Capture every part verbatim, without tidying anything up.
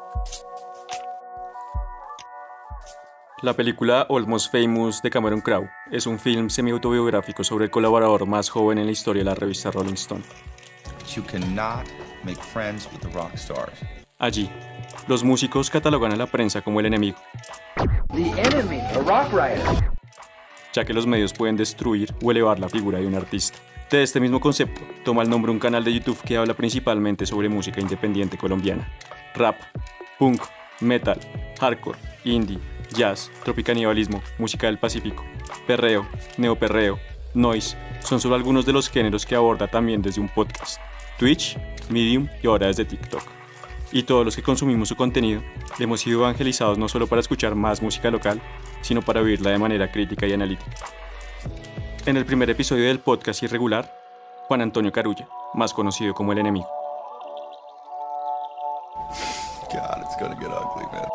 La película Almost Famous de Cameron Crowe es un film semi-autobiográfico sobre el colaborador más joven en la historia de la revista Rolling Stone. You cannot make friends with the rock stars. Allí, los músicos catalogan a la prensa como el enemigo, The enemy, a rock writer. ya que los medios pueden destruir o elevar la figura de un artista. De este mismo concepto, toma el nombre un canal de YouTube que habla principalmente sobre música independiente colombiana. Rap, punk, metal, hardcore, indie, jazz, tropicanibalismo, música del Pacífico, perreo, neoperreo, noise, son solo algunos de los géneros que aborda también desde un podcast, Twitch, Medium y ahora desde TikTok. Y todos los que consumimos su contenido, hemos sido evangelizados no solo para escuchar más música local, sino para vivirla de manera crítica y analítica. En el primer episodio del podcast Irregular, Juan Antonio Carulla, más conocido como El Enemigo. God, it's gonna get ugly, man.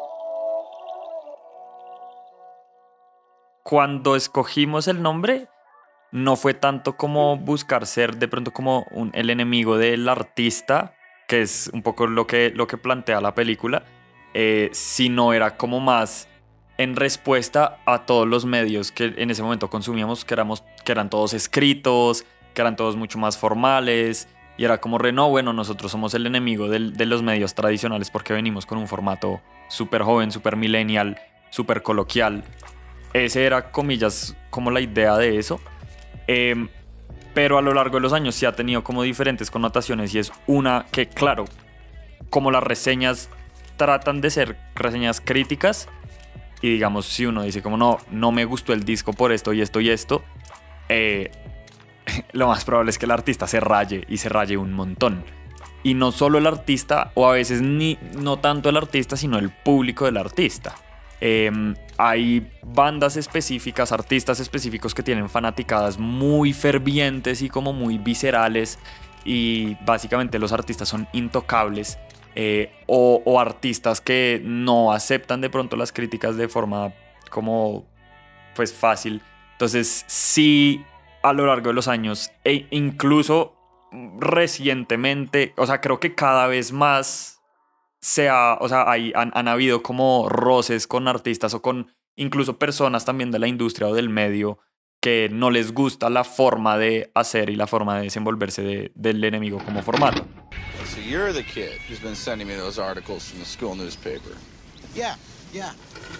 Cuando escogimos el nombre, no fue tanto como buscar ser de pronto como un, el enemigo del artista, que es un poco lo que, lo que plantea la película, eh, sino era como más en respuesta a todos los medios que en ese momento consumíamos, que, éramos, que eran todos escritos, que eran todos mucho más formales, y era como re, no, bueno, nosotros somos el enemigo del, de los medios tradicionales porque venimos con un formato súper joven, súper millennial, súper coloquial. Ese era, comillas, como la idea de eso. Eh, pero a lo largo de los años sí ha tenido como diferentes connotaciones, y es una que, claro, como las reseñas tratan de ser reseñas críticas, y digamos, si uno dice como no, no me gustó el disco por esto y esto y esto, eh, lo más probable es que el artista se raye, y se raye un montón. Y no solo el artista, o a veces ni, no tanto el artista, sino el público del artista. Eh, hay bandas específicas, artistas específicos que tienen fanaticadas muy fervientes y como muy viscerales, y básicamente los artistas son intocables, eh, o, o artistas que no aceptan de pronto las críticas de forma como pues fácil. Entonces sí, a lo largo de los años e incluso recientemente, o sea, creo que cada vez más se ha, o sea, hay, han, han habido como roces con artistas o con incluso personas también de la industria o del medio que no les gusta la forma de hacer y la forma de desenvolverse de, del enemigo como formato. So you're the kid who's been sending me those articles from the school newspaper. Yeah, yeah.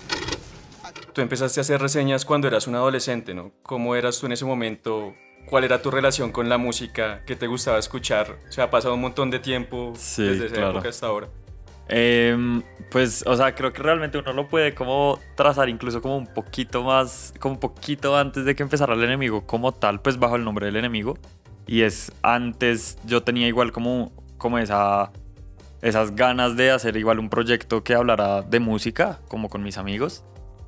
Tú empezaste a hacer reseñas cuando eras un adolescente, ¿no? ¿Cómo eras tú en ese momento? ¿Cuál era tu relación con la música? ¿Qué te gustaba escuchar? O sea, ha pasado un montón de tiempo Sí, desde esa claro. época hasta ahora. Eh, pues, o sea, creo que realmente uno lo puede como trazar incluso como un poquito más, como un poquito antes de que empezara el enemigo como tal, pues bajo el nombre del enemigo. Y es antes, yo tenía igual como, como esa, esas ganas de hacer igual un proyecto que hablara de música, como con mis amigos.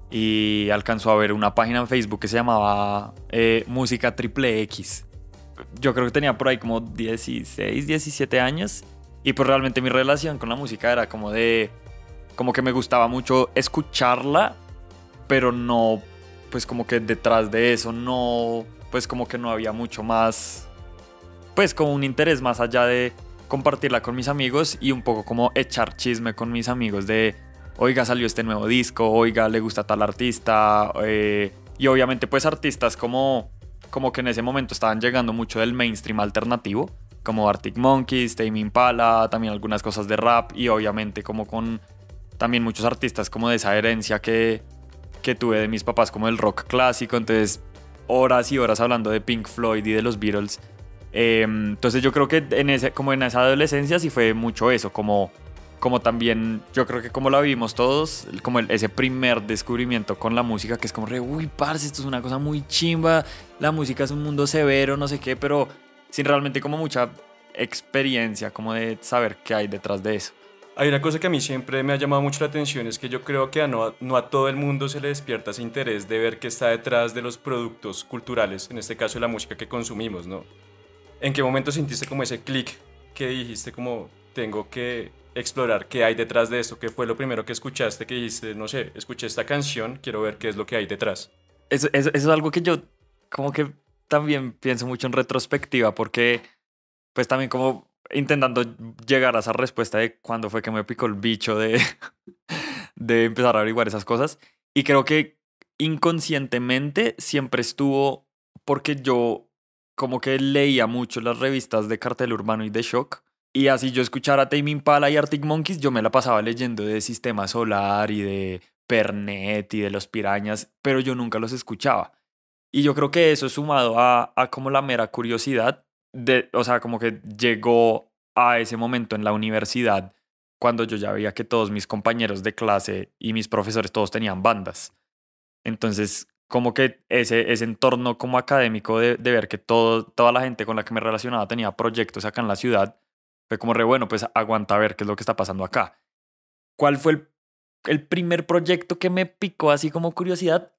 Y alcanzó a ver una página en Facebook que se llamaba eh, Música Triple X. Yo creo que tenía por ahí como dieciséis, diecisiete años. Y pues realmente mi relación con la música era como de... Como que me gustaba mucho escucharla, pero no... Pues como que detrás de eso no... Pues como que no había mucho más... Pues como un interés más allá de compartirla con mis amigos y un poco como echar chisme con mis amigos de... Oiga, salió este nuevo disco, oiga, le gusta tal artista. Eh, y obviamente pues artistas como, como que en ese momento estaban llegando mucho del mainstream alternativo, como Arctic Monkeys, Tame Impala, también algunas cosas de rap, y obviamente como con también muchos artistas como de esa herencia que, que tuve de mis papás, como el rock clásico. Entonces horas y horas hablando de Pink Floyd y de los Beatles. Eh, entonces yo creo que en ese, como en esa adolescencia sí fue mucho eso, como... Como también, yo creo que como la vivimos todos, como el, ese primer descubrimiento con la música, que es como re, uy, parce, esto es una cosa muy chimba, la música es un mundo severo, no sé qué, pero sin realmente como mucha experiencia, como de saber qué hay detrás de eso. Hay una cosa que a mí siempre me ha llamado mucho la atención, es que yo creo que a no, no a todo el mundo se le despierta ese interés de ver qué está detrás de los productos culturales, en este caso de la música que consumimos, ¿no? ¿En qué momento sentiste como ese clic que dijiste como, tengo que explorar qué hay detrás de esto? ¿Qué fue lo primero que escuchaste que dijiste, no sé, escuché esta canción, quiero ver qué es lo que hay detrás? Eso, eso, eso es algo que yo como que también pienso mucho en retrospectiva, porque pues también como intentando llegar a esa respuesta de cuándo fue que me picó el bicho de, de empezar a averiguar esas cosas. Y creo que inconscientemente siempre estuvo porque yo como que leía mucho las revistas de Cartel Urbano y de Shock. Y así yo escuchara Tame Impala y Arctic Monkeys, yo me la pasaba leyendo de Sistema Solar y de Pernet y de Los Pirañas, pero yo nunca los escuchaba. Y yo creo que eso sumado a, a como la mera curiosidad, de, o sea, como que llegó a ese momento en la universidad cuando yo ya veía que todos mis compañeros de clase y mis profesores todos tenían bandas. Entonces, como que ese, ese entorno como académico de, de ver que todo, toda la gente con la que me relacionaba tenía proyectos acá en la ciudad, fue como re bueno, pues aguanta a ver qué es lo que está pasando acá. ¿Cuál fue el, el primer proyecto que me picó así como curiosidad?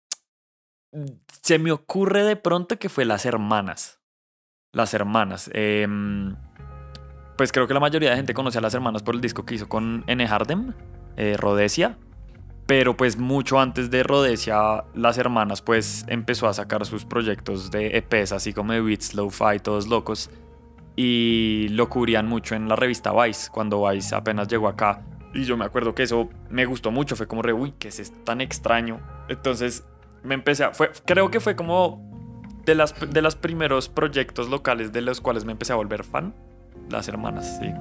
Se me ocurre de pronto que fue Las Hermanas. Las Hermanas. Eh, pues creo que la mayoría de gente conoce a Las Hermanas por el disco que hizo con N. Hardem, eh, Rhodesia. Pero pues mucho antes de Rhodesia, Las Hermanas pues empezó a sacar sus proyectos de E Pes, así como de beats, lo-fi, todos locos. Y lo cubrían mucho en la revista Vice, cuando Vice apenas llegó acá. Y yo me acuerdo que eso me gustó mucho. Fue como re, uy, ¿qué es esto tan extraño? Entonces me empecé a... Fue, creo que fue como de, las, de los primeros proyectos locales de los cuales me empecé a volver fan. Las Hermanas, sí.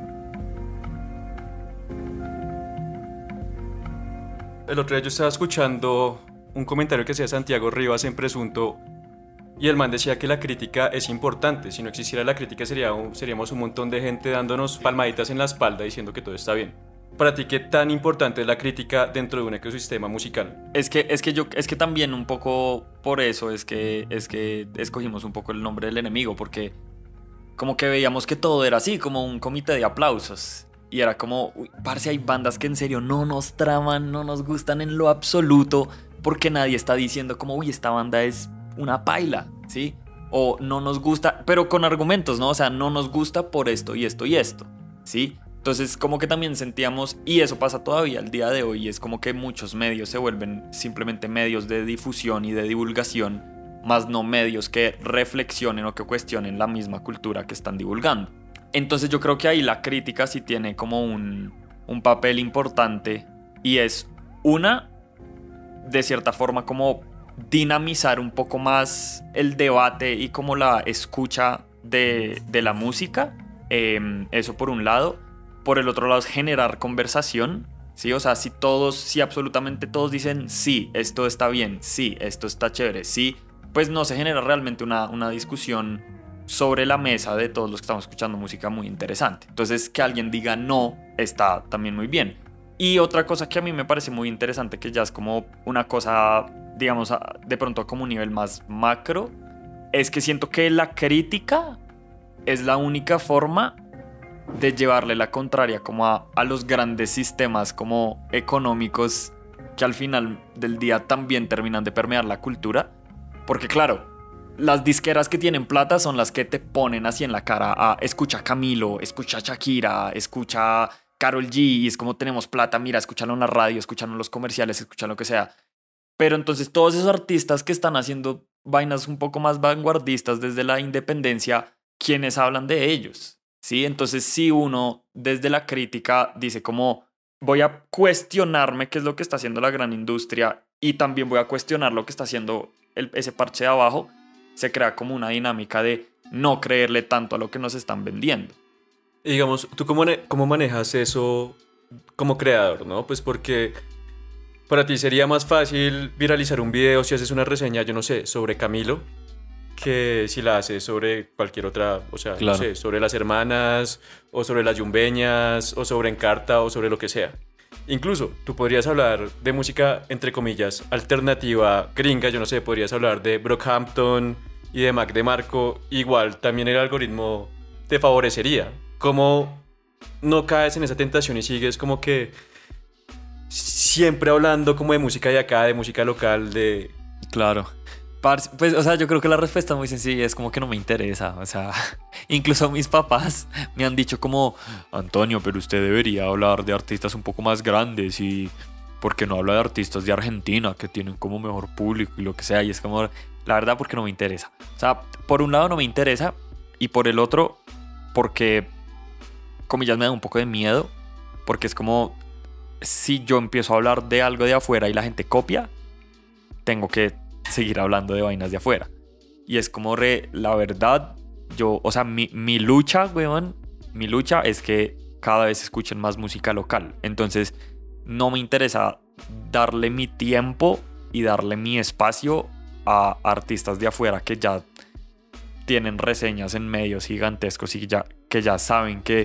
El otro día yo estaba escuchando un comentario que hacía Santiago Rivas en Presunto y el man decía que la crítica es importante. Si no existiera la crítica sería un, seríamos un montón de gente dándonos palmaditas en la espalda diciendo que todo está bien. Para ti, ¿qué tan importante es la crítica dentro de un ecosistema musical? Es que, es que yo, es que también un poco por eso es que, es que escogimos un poco el nombre del enemigo, porque como que veíamos que todo era así, como un comité de aplausos. Y era como, uy, parce, hay bandas que en serio no nos traman, no nos gustan en lo absoluto, porque nadie está diciendo como, uy, esta banda es una paila, ¿sí? O no nos gusta, pero con argumentos, ¿no? O sea, no nos gusta por esto y esto y esto, ¿sí? Entonces como que también sentíamos, y eso pasa todavía al día de hoy, es como que muchos medios se vuelven simplemente medios de difusión y de divulgación, más no medios que reflexionen o que cuestionen la misma cultura que están divulgando. Entonces yo creo que ahí la crítica sí tiene como un, un papel importante, y es una, de cierta forma, como dinamizar un poco más el debate y como la escucha de, de la música, eh, eso por un lado. Por el otro lado es generar conversación, ¿sí? O sea, si todos, si absolutamente todos dicen sí, esto está bien, sí, esto está chévere, sí, pues no se genera realmente una, una discusión sobre la mesa de todos los que estamos escuchando música muy interesante. Entonces, que alguien diga no está también muy bien. Y otra cosa que a mí me parece muy interesante, que ya es como una cosa, digamos, de pronto como un nivel más macro, es que siento que la crítica es la única forma de llevarle la contraria como a, a los grandes sistemas como económicos que al final del día también terminan de permear la cultura. Porque claro, las disqueras que tienen plata son las que te ponen así en la cara a escucha Camilo, escucha Shakira, escucha Karol G, y es como tenemos plata, mira, escúchalo en la radio, escúchalo en los comerciales, escúchalo lo que sea. Pero entonces todos esos artistas que están haciendo vainas un poco más vanguardistas desde la independencia, ¿quiénes hablan de ellos? ¿Sí? Entonces si uno desde la crítica dice como voy a cuestionarme qué es lo que está haciendo la gran industria y también voy a cuestionar lo que está haciendo el, ese parche de abajo, se crea como una dinámica de no creerle tanto a lo que nos están vendiendo. Y digamos, ¿tú cómo, cómo manejas eso como creador, no? Pues porque para ti sería más fácil viralizar un video si haces una reseña, yo no sé, sobre Camilo, que si la haces sobre cualquier otra, o sea, claro, no sé, sobre Las Hermanas, o sobre Las Yumbeñas, o sobre Encarta, o sobre lo que sea. Incluso, tú podrías hablar de música, entre comillas, alternativa, gringa, yo no sé, podrías hablar de Brockhampton y de Mac DeMarco, igual también el algoritmo te favorecería. ¿Cómo no caes en esa tentación y sigues como que siempre hablando como de música de acá, de música local, de... Claro. Pues, o sea, yo creo que la respuesta es muy sencilla, es como que no me interesa, o sea, incluso mis papás me han dicho como, Antonio, pero usted debería hablar de artistas un poco más grandes y ¿por qué no habla de artistas de Argentina que tienen como mejor público y lo que sea? Y es como, la verdad, porque no me interesa. O sea, por un lado no me interesa y por el otro, porque comillas, me da un poco de miedo, porque es como si yo empiezo a hablar de algo de afuera y la gente copia, tengo que seguir hablando de vainas de afuera. Y es como re, la verdad, yo, o sea, mi, mi lucha, weón, mi lucha es que cada vez escuchen más música local. Entonces, no me interesa darle mi tiempo y darle mi espacio a artistas de afuera que ya tienen reseñas en medios gigantescos y ya, que ya saben que,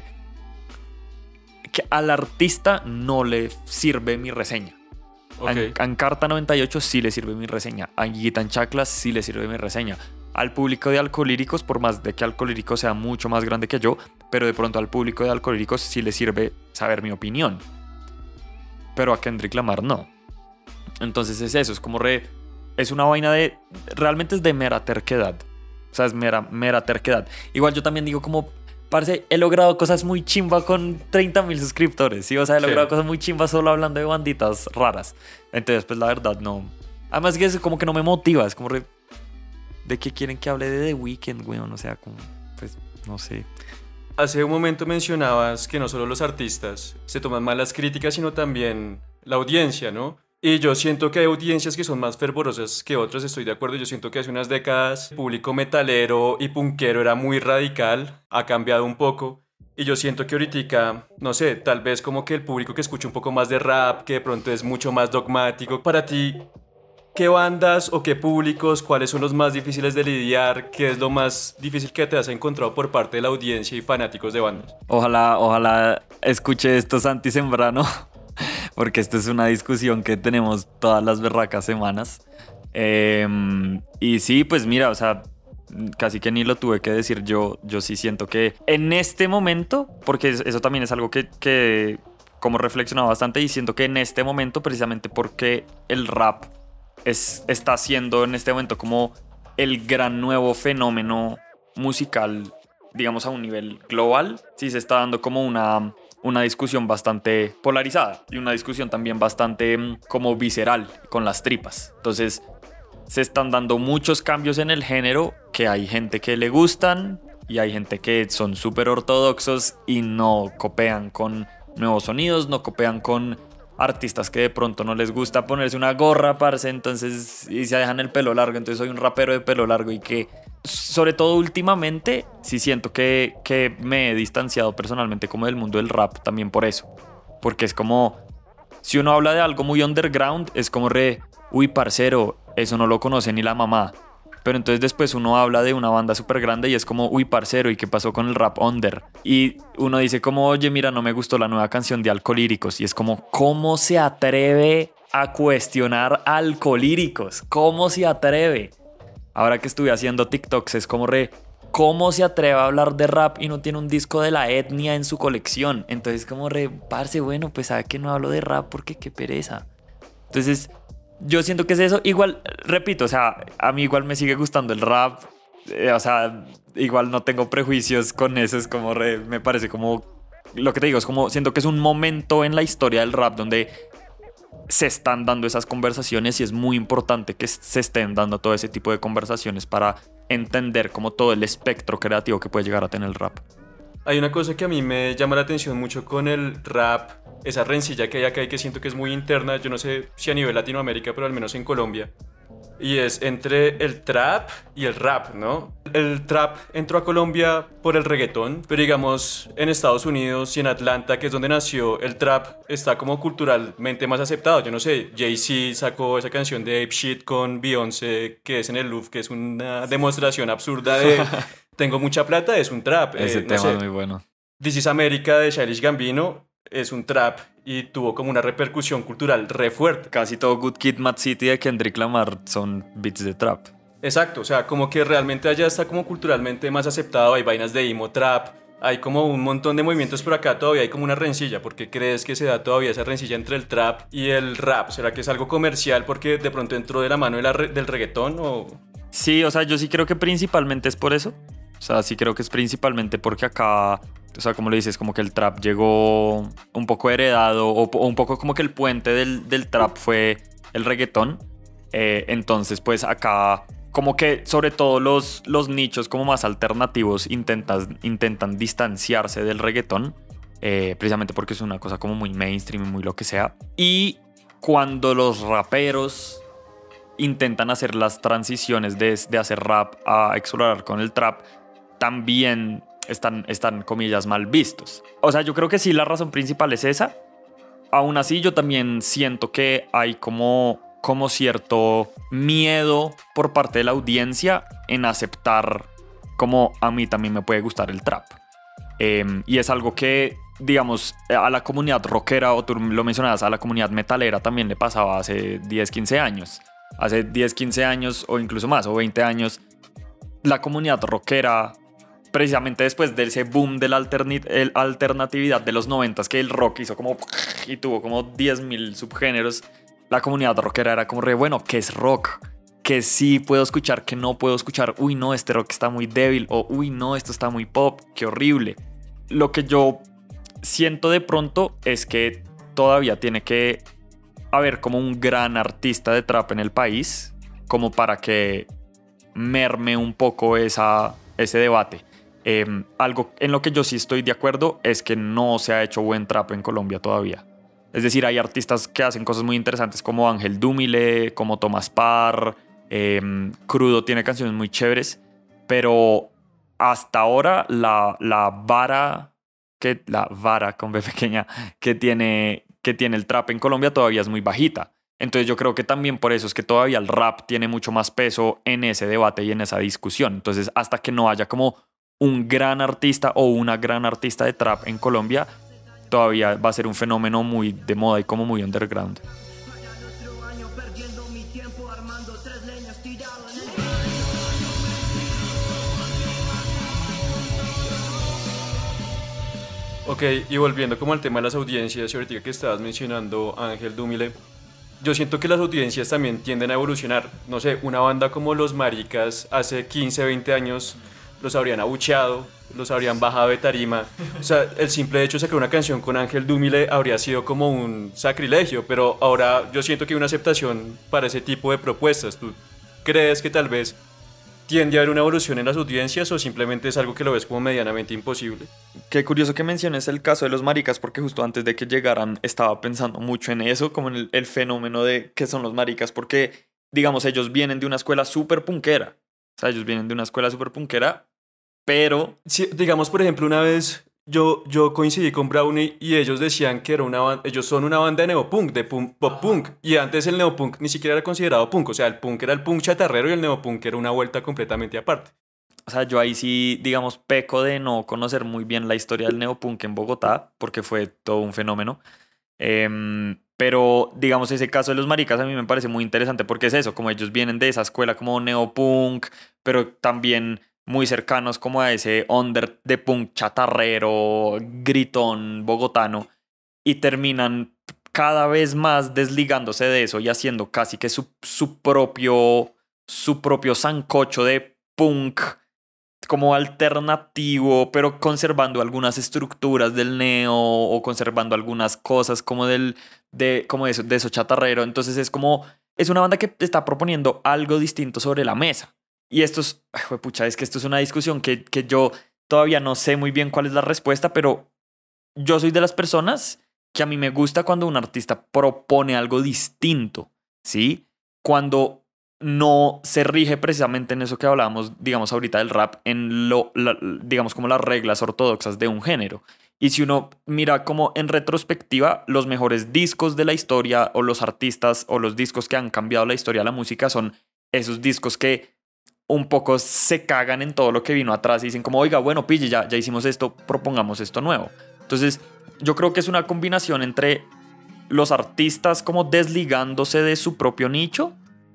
que al artista no le sirve mi reseña. Okay. A Encarta noventa y ocho sí le sirve mi reseña. A Guita en Chaclas sí le sirve mi reseña. Al público de Alcolíricos, por más de que Alcolíricos sea mucho más grande que yo, pero de pronto al público de Alcolíricos sí le sirve saber mi opinión. Pero a Kendrick Lamar no. Entonces es eso, es como re... Es una vaina de... Realmente es de mera terquedad. O sea, es mera, mera terquedad. Igual yo también digo como... Parce, he logrado cosas muy chimba con treinta mil suscriptores, ¿sí? O sea, he logrado sí. cosas muy chimbas solo hablando de banditas raras. Entonces, pues la verdad, no. Además que es como que no me motiva, es como re... ¿De qué quieren que hable de The Weeknd, weón? O sea, como... Pues, no sé. Hace un momento mencionabas que no solo los artistas se toman mal las críticas, sino también la audiencia, ¿no? Y yo siento que hay audiencias que son más fervorosas que otras, estoy de acuerdo. Yo siento que hace unas décadas el público metalero y punkero era muy radical, ha cambiado un poco. Y yo siento que ahorita, no sé, tal vez como que el público que escucha un poco más de rap, que de pronto es mucho más dogmático. Para ti, ¿qué bandas o qué públicos, cuáles son los más difíciles de lidiar? ¿Qué es lo más difícil que te has encontrado por parte de la audiencia y fanáticos de bandas? Ojalá, ojalá escuche esto Santi Sembrano. Porque esta es una discusión que tenemos todas las berracas semanas. Eh, y sí, pues mira, o sea, casi que ni lo tuve que decir yo. Yo sí siento que en este momento, porque eso también es algo que, que como reflexionado bastante, y siento que en este momento, precisamente porque el rap es, está siendo en este momento como el gran nuevo fenómeno musical, digamos a un nivel global, sí se está dando como una... una discusión bastante polarizada y una discusión también bastante como visceral, con las tripas. Entonces se están dando muchos cambios en el género, que hay gente que le gustan y hay gente que son súper ortodoxos y no copean con nuevos sonidos, no copean con artistas que de pronto no les gusta ponerse una gorra, parce, entonces, y se dejan el pelo largo. Entonces soy un rapero de pelo largo y que, sobre todo últimamente, sí siento que, que me he distanciado personalmente como del mundo del rap también por eso. Porque es como, si uno habla de algo muy underground, es como re, uy, parcero, eso no lo conoce ni la mamá. Pero entonces después uno habla de una banda súper grande y es como, uy, parcero, ¿y qué pasó con el rap under? Y uno dice como, oye, mira, no me gustó la nueva canción de Alcolíricos. Y es como, ¿cómo se atreve a cuestionar Alcolíricos? ¿Cómo se atreve? Ahora que estuve haciendo TikToks es como re, ¿cómo se atreve a hablar de rap y no tiene un disco de La Etnia en su colección? Entonces como re, parce, bueno, pues sabe que no hablo de rap porque qué pereza. Entonces... yo siento que es eso. Igual, repito, o sea, a mí igual me sigue gustando el rap. Eh, o sea, igual no tengo prejuicios con eso. Es como, re, me parece como, lo que te digo, es como, siento que es un momento en la historia del rap donde se están dando esas conversaciones y es muy importante que se estén dando todo ese tipo de conversaciones para entender como todo el espectro creativo que puede llegar a tener el rap. Hay una cosa que a mí me llama la atención mucho con el rap, esa rencilla que hay acá y que siento que es muy interna, yo no sé si a nivel Latinoamérica, pero al menos en Colombia, y es entre el trap y el rap, ¿no? El trap entró a Colombia por el reggaetón, pero digamos en Estados Unidos y en Atlanta, que es donde nació, el trap está como culturalmente más aceptado. Yo no sé, Jay-Z sacó esa canción de Ape Shit con Beyoncé, que es en el Louvre, que es una demostración absurda de tengo mucha plata, es un trap. Ese eh, no tema sé. es muy bueno. This is America de Childish Gambino es un trap y tuvo como una repercusión cultural re fuerte. Casi todo Good Kid, Mad City de Kendrick Lamar son beats de trap. Exacto, o sea, como que realmente allá está como culturalmente más aceptado, hay vainas de emo trap, hay como un montón de movimientos, por acá todavía hay como una rencilla. ¿Por qué crees que se da todavía esa rencilla entre el trap y el rap? ¿Será que es algo comercial porque de pronto entró de la mano de la re- del reggaetón o...? Sí, o sea, yo sí creo que principalmente es por eso. O sea, sí creo que es principalmente porque acá, o sea, como le dices, como que el trap llegó un poco heredado o, o un poco como que el puente del, del trap fue el reggaetón. Eh, entonces, pues acá como que sobre todo los, los nichos como más alternativos intentan, intentan distanciarse del reggaetón eh, precisamente porque es una cosa como muy mainstream y muy lo que sea. Y cuando los raperos intentan hacer las transiciones de, de hacer rap a explorar con el trap, también están, están, comillas, mal vistos. O sea, yo creo que sí, la razón principal es esa. Aún así, yo también siento que hay como, como cierto miedo por parte de la audiencia en aceptar como a mí también me puede gustar el trap. Eh, y es algo que, digamos, a la comunidad rockera, o tú lo mencionabas, a la comunidad metalera también le pasaba hace diez, quince años. Hace diez, quince años o incluso más, o veinte años, la comunidad rockera, precisamente después de ese boom de la alternit- el alternatividad de los noventas, que el rock hizo como y tuvo como diez mil subgéneros, la comunidad rockera era como re, bueno, ¿qué es rock? Que sí puedo escuchar, que no puedo escuchar. Uy, no, este rock está muy débil. O uy, no, esto está muy pop. Qué horrible. Lo que yo siento de pronto es que todavía tiene que haber como un gran artista de trap en el país como para que merme un poco esa, ese debate. Eh, algo en lo que yo sí estoy de acuerdo es que no se ha hecho buen trap en Colombia todavía. Es decir, hay artistas que hacen cosas muy interesantes como Ángel Dúmile, como Tomás Parr. Eh, Crudo tiene canciones muy chéveres, pero hasta ahora la, la vara que la vara con B pequeña que tiene, que tiene el trap en Colombia todavía es muy bajita. Entonces yo creo que también por eso es que todavía el rap tiene mucho más peso en ese debate y en esa discusión. Entonces hasta que no haya como un gran artista o una gran artista de trap en Colombia, todavía va a ser un fenómeno muy de moda y como muy underground. Ok, y volviendo como al tema de las audiencias, y ahorita que estabas mencionando a Ángel Dúmile, yo siento que las audiencias también tienden a evolucionar. No sé, una banda como Los Maricas hace quince, veinte años los habrían abucheado, los habrían bajado de tarima. O sea, el simple hecho de sacar una canción con Ángel Dúmile habría sido como un sacrilegio, pero ahora yo siento que hay una aceptación para ese tipo de propuestas. ¿Tú crees que tal vez tiende a haber una evolución en las audiencias o simplemente es algo que lo ves como medianamente imposible? Qué curioso que menciones el caso de Los Maricas, porque justo antes de que llegaran estaba pensando mucho en eso, como en el, el fenómeno de qué son los maricas, porque, digamos, ellos vienen de una escuela súper punkera. O sea, ellos vienen de una escuela súper punkera, pero... Sí, digamos, por ejemplo, una vez yo, yo coincidí con Brownie y ellos decían que era una banda, ellos son una banda de neopunk, de punk, pop punk, y antes el neopunk ni siquiera era considerado punk, o sea, el punk era el punk chatarrero y el neopunk era una vuelta completamente aparte. O sea, yo ahí sí, digamos, peco de no conocer muy bien la historia del neopunk en Bogotá, porque fue todo un fenómeno. Eh, pero, digamos, ese caso de Los Maricas a mí me parece muy interesante porque es eso, como ellos vienen de esa escuela como neopunk, pero también muy cercanos como a ese under de punk chatarrero, gritón, bogotano, y terminan cada vez más desligándose de eso y haciendo casi que su, su propio, su propio sancocho de punk como alternativo, pero conservando algunas estructuras del neo o conservando algunas cosas como del de como eso, de eso chatarrero. Entonces es como es una banda que está proponiendo algo distinto sobre la mesa. Y esto es, ay, pucha, es que esto es una discusión que, que yo todavía no sé muy bien cuál es la respuesta, pero yo soy de las personas que a mí me gusta cuando un artista propone algo distinto, ¿sí? Cuando no se rige precisamente en eso que hablábamos, digamos, ahorita del rap, en lo, la, digamos, como las reglas ortodoxas de un género. Y si uno mira como en retrospectiva, los mejores discos de la historia o los artistas o los discos que han cambiado la historia de la música son esos discos que un poco se cagan en todo lo que vino atrás y dicen como, oiga, bueno, pille, ya, ya hicimos esto, propongamos esto nuevo. Entonces, yo creo que es una combinación entre los artistas como desligándose de su propio nicho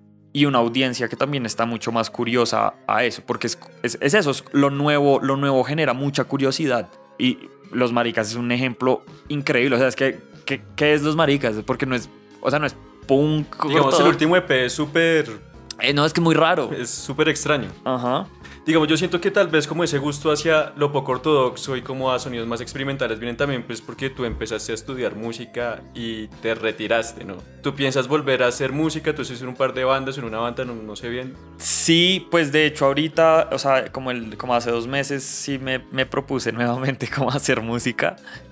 y una audiencia que también está mucho más curiosa a eso, porque es, es, es eso, es lo nuevo, lo nuevo genera mucha curiosidad. Y Los Maricas es un ejemplo increíble. O sea, es que, que ¿qué es Los Maricas? Porque no es, o sea, no es punk. Digamos, el último E P es súper... Eh, no, es que es muy raro. Es súper extraño. Ajá. Digamos, yo siento que tal vez como ese gusto hacia lo poco ortodoxo y como a sonidos más experimentales vienen también pues porque tú empezaste a estudiar música y te retiraste, ¿no? ¿Tú piensas volver a hacer música? ¿Tú haces un par de bandas en una banda? No, no sé bien. Sí, pues de hecho ahorita, o sea, como, el, como hace dos meses sí me, me propuse nuevamente como hacer música.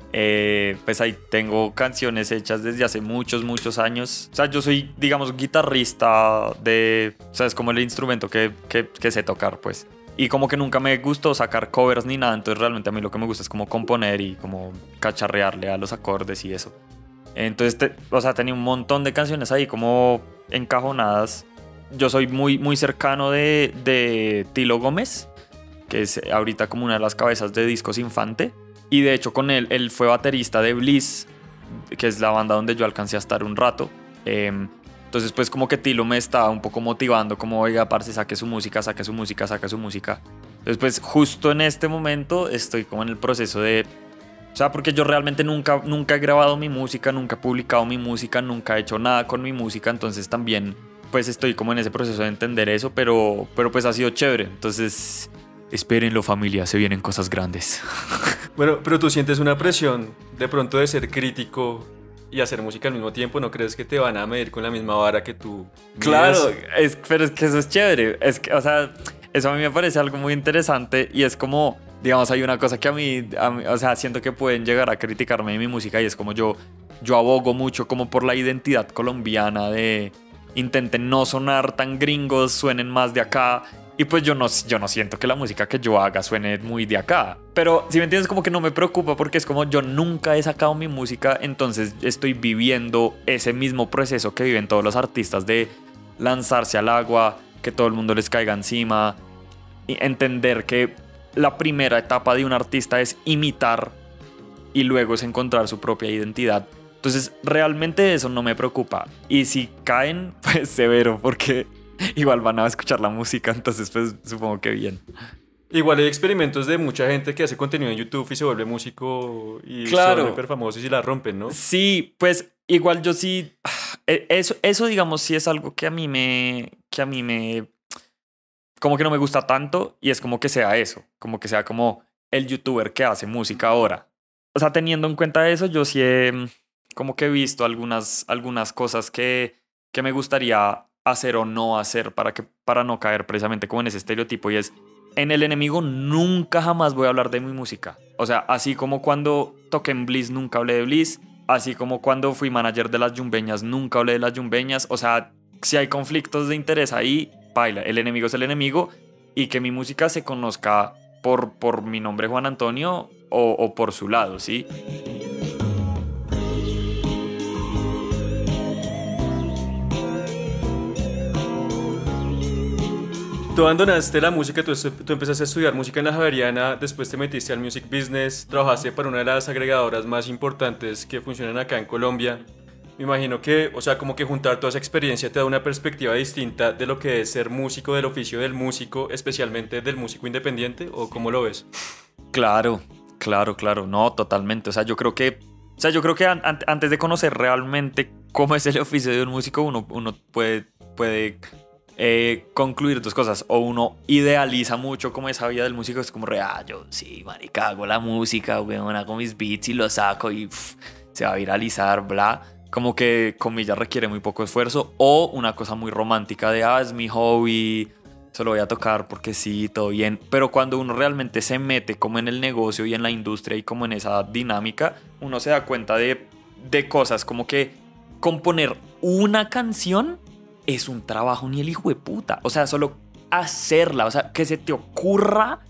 Eh, pues ahí tengo canciones hechas desde hace muchos, muchos años. O sea, yo soy, digamos, guitarrista de... O sea, es como el instrumento que, que, que sé tocar, pues. Y como que nunca me gustó sacar covers ni nada. Entonces realmente a mí lo que me gusta es como componer y como cacharrearle a los acordes y eso. Entonces, te, o sea, tenía un montón de canciones ahí como encajonadas. Yo soy muy, muy cercano de, de Tilo Gómez, que es ahorita como una de las cabezas de Discos Infante. Y de hecho con él, él fue baterista de Bliss, que es la banda donde yo alcancé a estar un rato. Eh, entonces pues como que Tilo me estaba un poco motivando, como oiga, parce, saque su música, saque su música, saque su música. Entonces pues justo en este momento estoy como en el proceso de... O sea, porque yo realmente nunca, nunca he grabado mi música, nunca he publicado mi música, nunca he hecho nada con mi música. Entonces también pues estoy como en ese proceso de entender eso, pero, pero pues ha sido chévere. Entonces... Espérenlo, familia, se vienen cosas grandes. Bueno, pero tú sientes una presión de pronto de ser crítico y hacer música al mismo tiempo. ¿No crees que te van a medir con la misma vara que tú mides? Claro, es, pero es que eso es chévere. Es que, o sea, eso a mí me parece algo muy interesante y es como, digamos, hay una cosa que a mí, a mí, o sea, siento que pueden llegar a criticarme de mi música y es como yo, yo abogo mucho como por la identidad colombiana de intenten no sonar tan gringos, suenen más de acá. Y pues yo no, yo no siento que la música que yo haga suene muy de acá. Pero si me entiendes, como que no me preocupa porque es como yo nunca he sacado mi música, entonces estoy viviendo ese mismo proceso que viven todos los artistas de lanzarse al agua, que todo el mundo les caiga encima, y entender que la primera etapa de un artista es imitar y luego es encontrar su propia identidad. Entonces realmente eso no me preocupa. Y si caen, pues severo, porque... igual van a escuchar la música, entonces pues supongo que bien. Igual hay experimentos de mucha gente que hace contenido en YouTube y se vuelve músico y claro. son súper famosos y la rompen, ¿no? Sí, pues igual yo sí... Eso, eso digamos sí es algo que a mí me... Que a mí me... Como que no me gusta tanto y es como que sea eso. Como que sea como el youtuber que hace música ahora. O sea, teniendo en cuenta eso, yo sí he... Como que he visto algunas, algunas cosas que, que me gustaría... hacer o no hacer para, que, para no caer precisamente como en ese estereotipo, y es en El Enemigo nunca jamás voy a hablar de mi música. O sea, así como cuando toqué en Bliss nunca hablé de Bliss, así como cuando fui manager de las Yumbeñas nunca hablé de las Yumbeñas. O sea, si hay conflictos de interés ahí, baila, El Enemigo es El Enemigo, y que mi música se conozca por, por mi nombre Juan Antonio o, o por su lado, ¿sí? Tú abandonaste la música, tú, tú empezaste a estudiar música en la Javeriana, después te metiste al music business, trabajaste para una de las agregadoras más importantes que funcionan acá en Colombia. Me imagino que, o sea, como que juntar toda esa experiencia te da una perspectiva distinta de lo que es ser músico, del oficio del músico, especialmente del músico independiente, ¿o cómo lo ves? Claro, claro, claro, no, totalmente. O sea, yo creo que, o sea, yo creo que an- an- antes de conocer realmente cómo es el oficio de un músico, uno, uno puede, puede eh, concluir dos cosas. O uno idealiza mucho como esa vida del músico, es como re, ah, yo sí, marica, hago la música, weón, hago mis beats y los saco y pff, se va a viralizar, bla. Como que, comillas, requiere muy poco esfuerzo. O una cosa muy romántica de, ah, es mi hobby, solo voy a tocar porque sí, todo bien. Pero cuando uno realmente se mete como en el negocio y en la industria y como en esa dinámica, uno se da cuenta de, de cosas como que componer una canción es un trabajo ni el hijo de puta. O sea, solo hacerla, o sea, que se te ocurra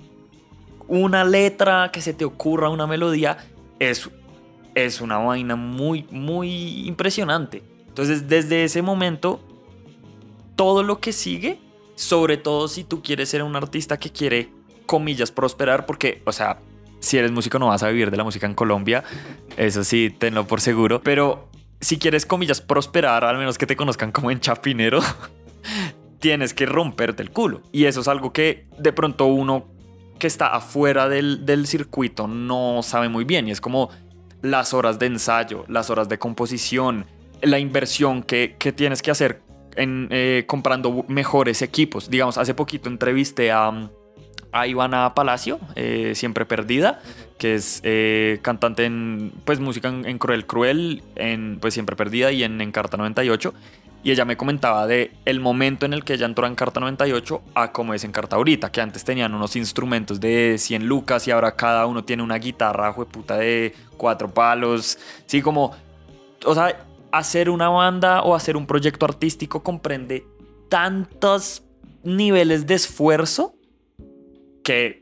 una letra, que se te ocurra una melodía, es, es una vaina muy, muy impresionante. Entonces, desde ese momento, todo lo que sigue, sobre todo si tú quieres ser un artista que quiere, comillas, prosperar, porque, o sea, si eres músico no vas a vivir de la música en Colombia, eso sí, tenlo por seguro, pero si quieres, comillas, prosperar, al menos que te conozcan como en Chapinero, tienes que romperte el culo. Y eso es algo que de pronto uno que está afuera del, del circuito no sabe muy bien, y es como las horas de ensayo, las horas de composición, la inversión que, que tienes que hacer en, eh, comprando mejores equipos. Digamos, hace poquito entrevisté a, a Ivana Palacio, eh, Siempre Perdida, que es eh, cantante en pues, música en, en Cruel Cruel, en pues, Siempre Perdida y en Encarta noventa y ocho. Y ella me comentaba de el momento en el que ella entró en Carta noventa y ocho a cómo es en Carta ahorita, que antes tenían unos instrumentos de cien lucas y ahora cada uno tiene una guitarra jueputa de cuatro palos. Sí, como, o sea, hacer una banda o hacer un proyecto artístico comprende tantos niveles de esfuerzo que,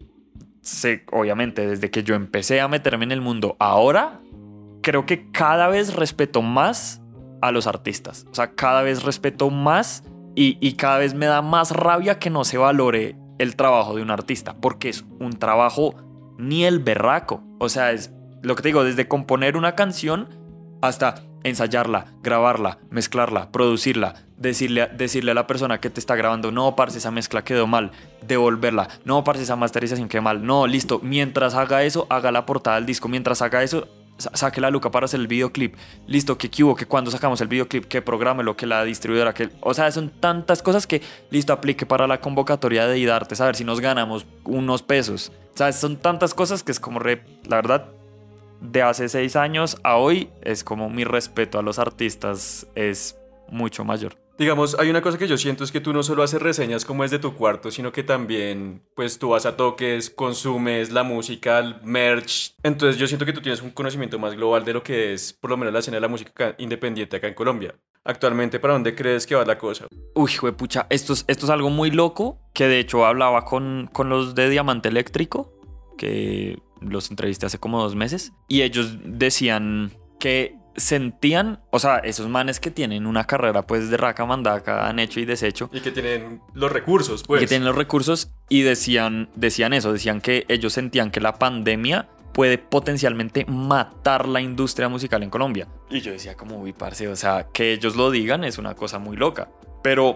se, obviamente, desde que yo empecé a meterme en el mundo, ahora creo que cada vez respeto más a los artistas. O sea, cada vez respeto más y, y cada vez me da más rabia que no se valore el trabajo de un artista, porque es un trabajo ni el berraco. O sea, es lo que te digo, desde componer una canción hasta ensayarla, grabarla, mezclarla, producirla, decirle, decirle a la persona que te está grabando, no, parce, esa mezcla quedó mal, devolverla, no, parce, esa masterización quedó mal, no, listo, mientras haga eso, haga la portada del disco, mientras haga eso, saque la luca para hacer el videoclip, listo, que hubo, que cuando sacamos el videoclip, que prográmelo, que la distribuidora, que, o sea, son tantas cosas que, listo, aplique para la convocatoria de IDARTES, a ver si nos ganamos unos pesos, o sea, son tantas cosas que es como, re, la verdad, de hace seis años a hoy, es como mi respeto a los artistas es mucho mayor. Digamos, hay una cosa que yo siento es que tú no solo haces reseñas como desde tu cuarto, sino que también, pues tú vas a toques, consumes la música, el merch. Entonces yo siento que tú tienes un conocimiento más global de lo que es, por lo menos, la escena de la música independiente acá en Colombia. Actualmente, ¿para dónde crees que va la cosa? Uy, juepucha, esto es, esto es algo muy loco, que de hecho hablaba con, con los de Diamante Eléctrico, que los entrevisté hace como dos meses, y ellos decían que sentían, o sea, esos manes que tienen una carrera pues de raca mandaca, han hecho y deshecho, y que tienen los recursos, pues. Y que tienen los recursos, y decían, decían eso, decían que ellos sentían que la pandemia puede potencialmente matar la industria musical en Colombia. Y yo decía como, uy, parce, o sea, que ellos lo digan es una cosa muy loca. Pero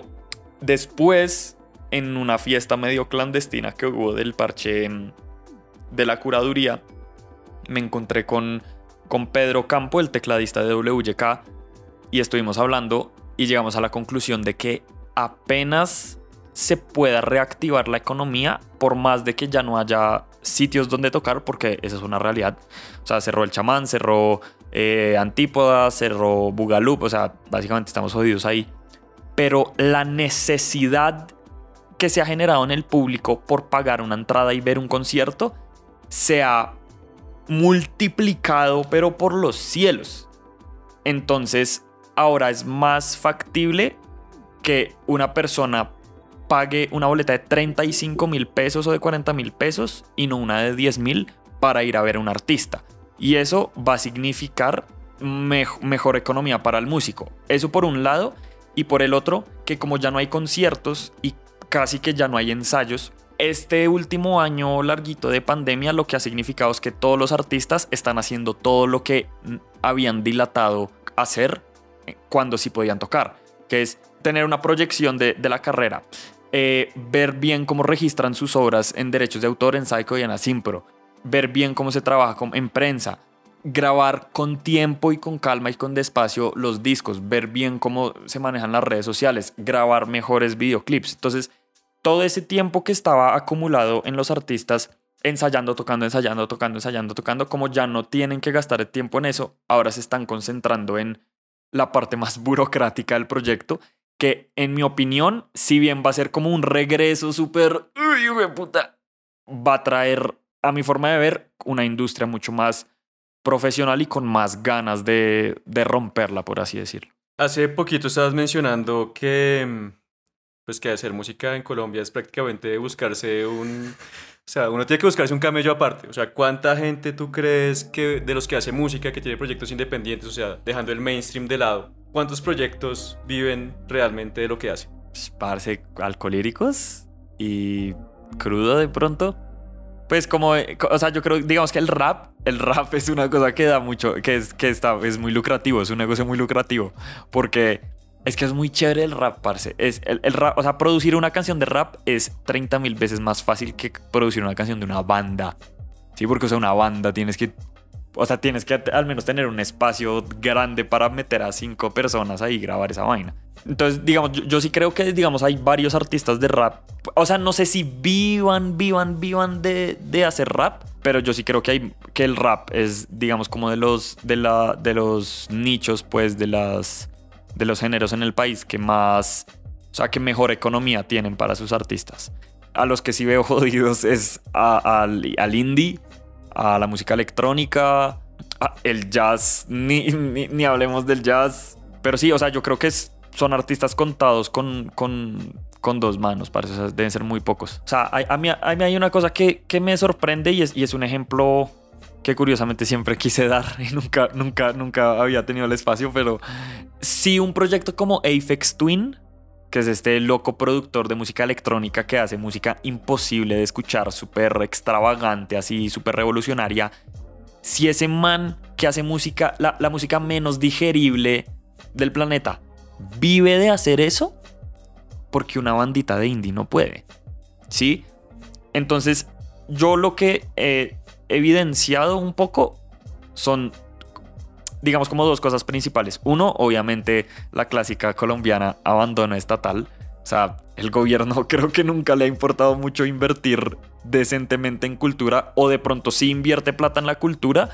después, en una fiesta medio clandestina que hubo del parche de la curaduría, me encontré con, con Pedro Campo, el tecladista de W Y K, y estuvimos hablando y llegamos a la conclusión de que apenas se pueda reactivar la economía, por más de que ya no haya sitios donde tocar, porque esa es una realidad. O sea, cerró el Chamán, cerró eh, Antípoda, cerró Bugaloop, o sea, básicamente estamos jodidos ahí. Pero la necesidad que se ha generado en el público por pagar una entrada y ver un concierto se ha multiplicado, pero por los cielos. Entonces, ahora es más factible que una persona pague una boleta de treinta y cinco mil pesos o de cuarenta mil pesos y no una de diez mil para ir a ver a un artista. Y eso va a significar mej- mejor economía para el músico. Eso por un lado. Y por el otro, que como ya no hay conciertos y casi que ya no hay ensayos, este último año larguito de pandemia lo que ha significado es que todos los artistas están haciendo todo lo que habían dilatado hacer cuando sí podían tocar, que es tener una proyección de, de la carrera, eh, ver bien cómo registran sus obras en derechos de autor en Psycho y en Asimpro, ver bien cómo se trabaja con, en prensa, grabar con tiempo y con calma y con despacio los discos, ver bien cómo se manejan las redes sociales, grabar mejores videoclips. Entonces, todo ese tiempo que estaba acumulado en los artistas, ensayando, tocando, ensayando, tocando, ensayando, tocando, como ya no tienen que gastar el tiempo en eso, ahora se están concentrando en la parte más burocrática del proyecto, que en mi opinión, si bien va a ser como un regreso súper, uy, uy, puta, va a traer, a mi forma de ver, una industria mucho más profesional y con más ganas de, de romperla, por así decirlo. Hace poquito estabas mencionando que, pues, que hacer música en Colombia es prácticamente buscarse un... O sea, uno tiene que buscarse un camello aparte. O sea, ¿cuánta gente tú crees que de los que hace música, que tiene proyectos independientes, o sea, dejando el mainstream de lado, cuántos proyectos viven realmente de lo que hacen? Pues, parce, alcohólicos y crudo de pronto. Pues como, o sea, yo creo, digamos que el rap, el rap es una cosa que da mucho, que es, que está, es muy lucrativo, es un negocio muy lucrativo, porque es que es muy chévere el rap, parce. Es el, el rap, o sea, producir una canción de rap es treinta mil veces más fácil que producir una canción de una banda, ¿sí? Porque, o sea, una banda tienes que, o sea, tienes que al menos tener un espacio grande para meter a cinco personas ahí y grabar esa vaina. Entonces, digamos, yo, yo sí creo que, digamos, hay varios artistas de rap. O sea, no sé si vivan, vivan, vivan de, de hacer rap, pero yo sí creo que, hay, que el rap es, digamos, como de los, de la, de los nichos, pues, de las, de los géneros en el país que más, o sea, que mejor economía tienen para sus artistas. A los que sí veo jodidos es a- al, al indie, a la música electrónica, a el jazz, ni, ni, ni hablemos del jazz. Pero sí, o sea, yo creo que es, son artistas contados con, con, con dos manos, parece, o sea, deben ser muy pocos. O sea, hay- a, mí, a mí hay una cosa que, que me sorprende y es, y es un ejemplo que curiosamente siempre quise dar y nunca, nunca, nunca había tenido el espacio, pero sí un proyecto como Aphex Twin, que es este loco productor de música electrónica que hace música imposible de escuchar, súper extravagante, así súper revolucionaria. Si ese man que hace música, la, la música menos digerible del planeta, vive de hacer eso, porque una bandita de indie no puede, ¿sí? Entonces, yo lo que he evidenciado un poco son, digamos, como dos cosas principales. Uno, obviamente, la clásica colombiana abandono estatal. O sea, el gobierno creo que nunca le ha importado mucho invertir decentemente en cultura, o de pronto sí invierte plata en la cultura,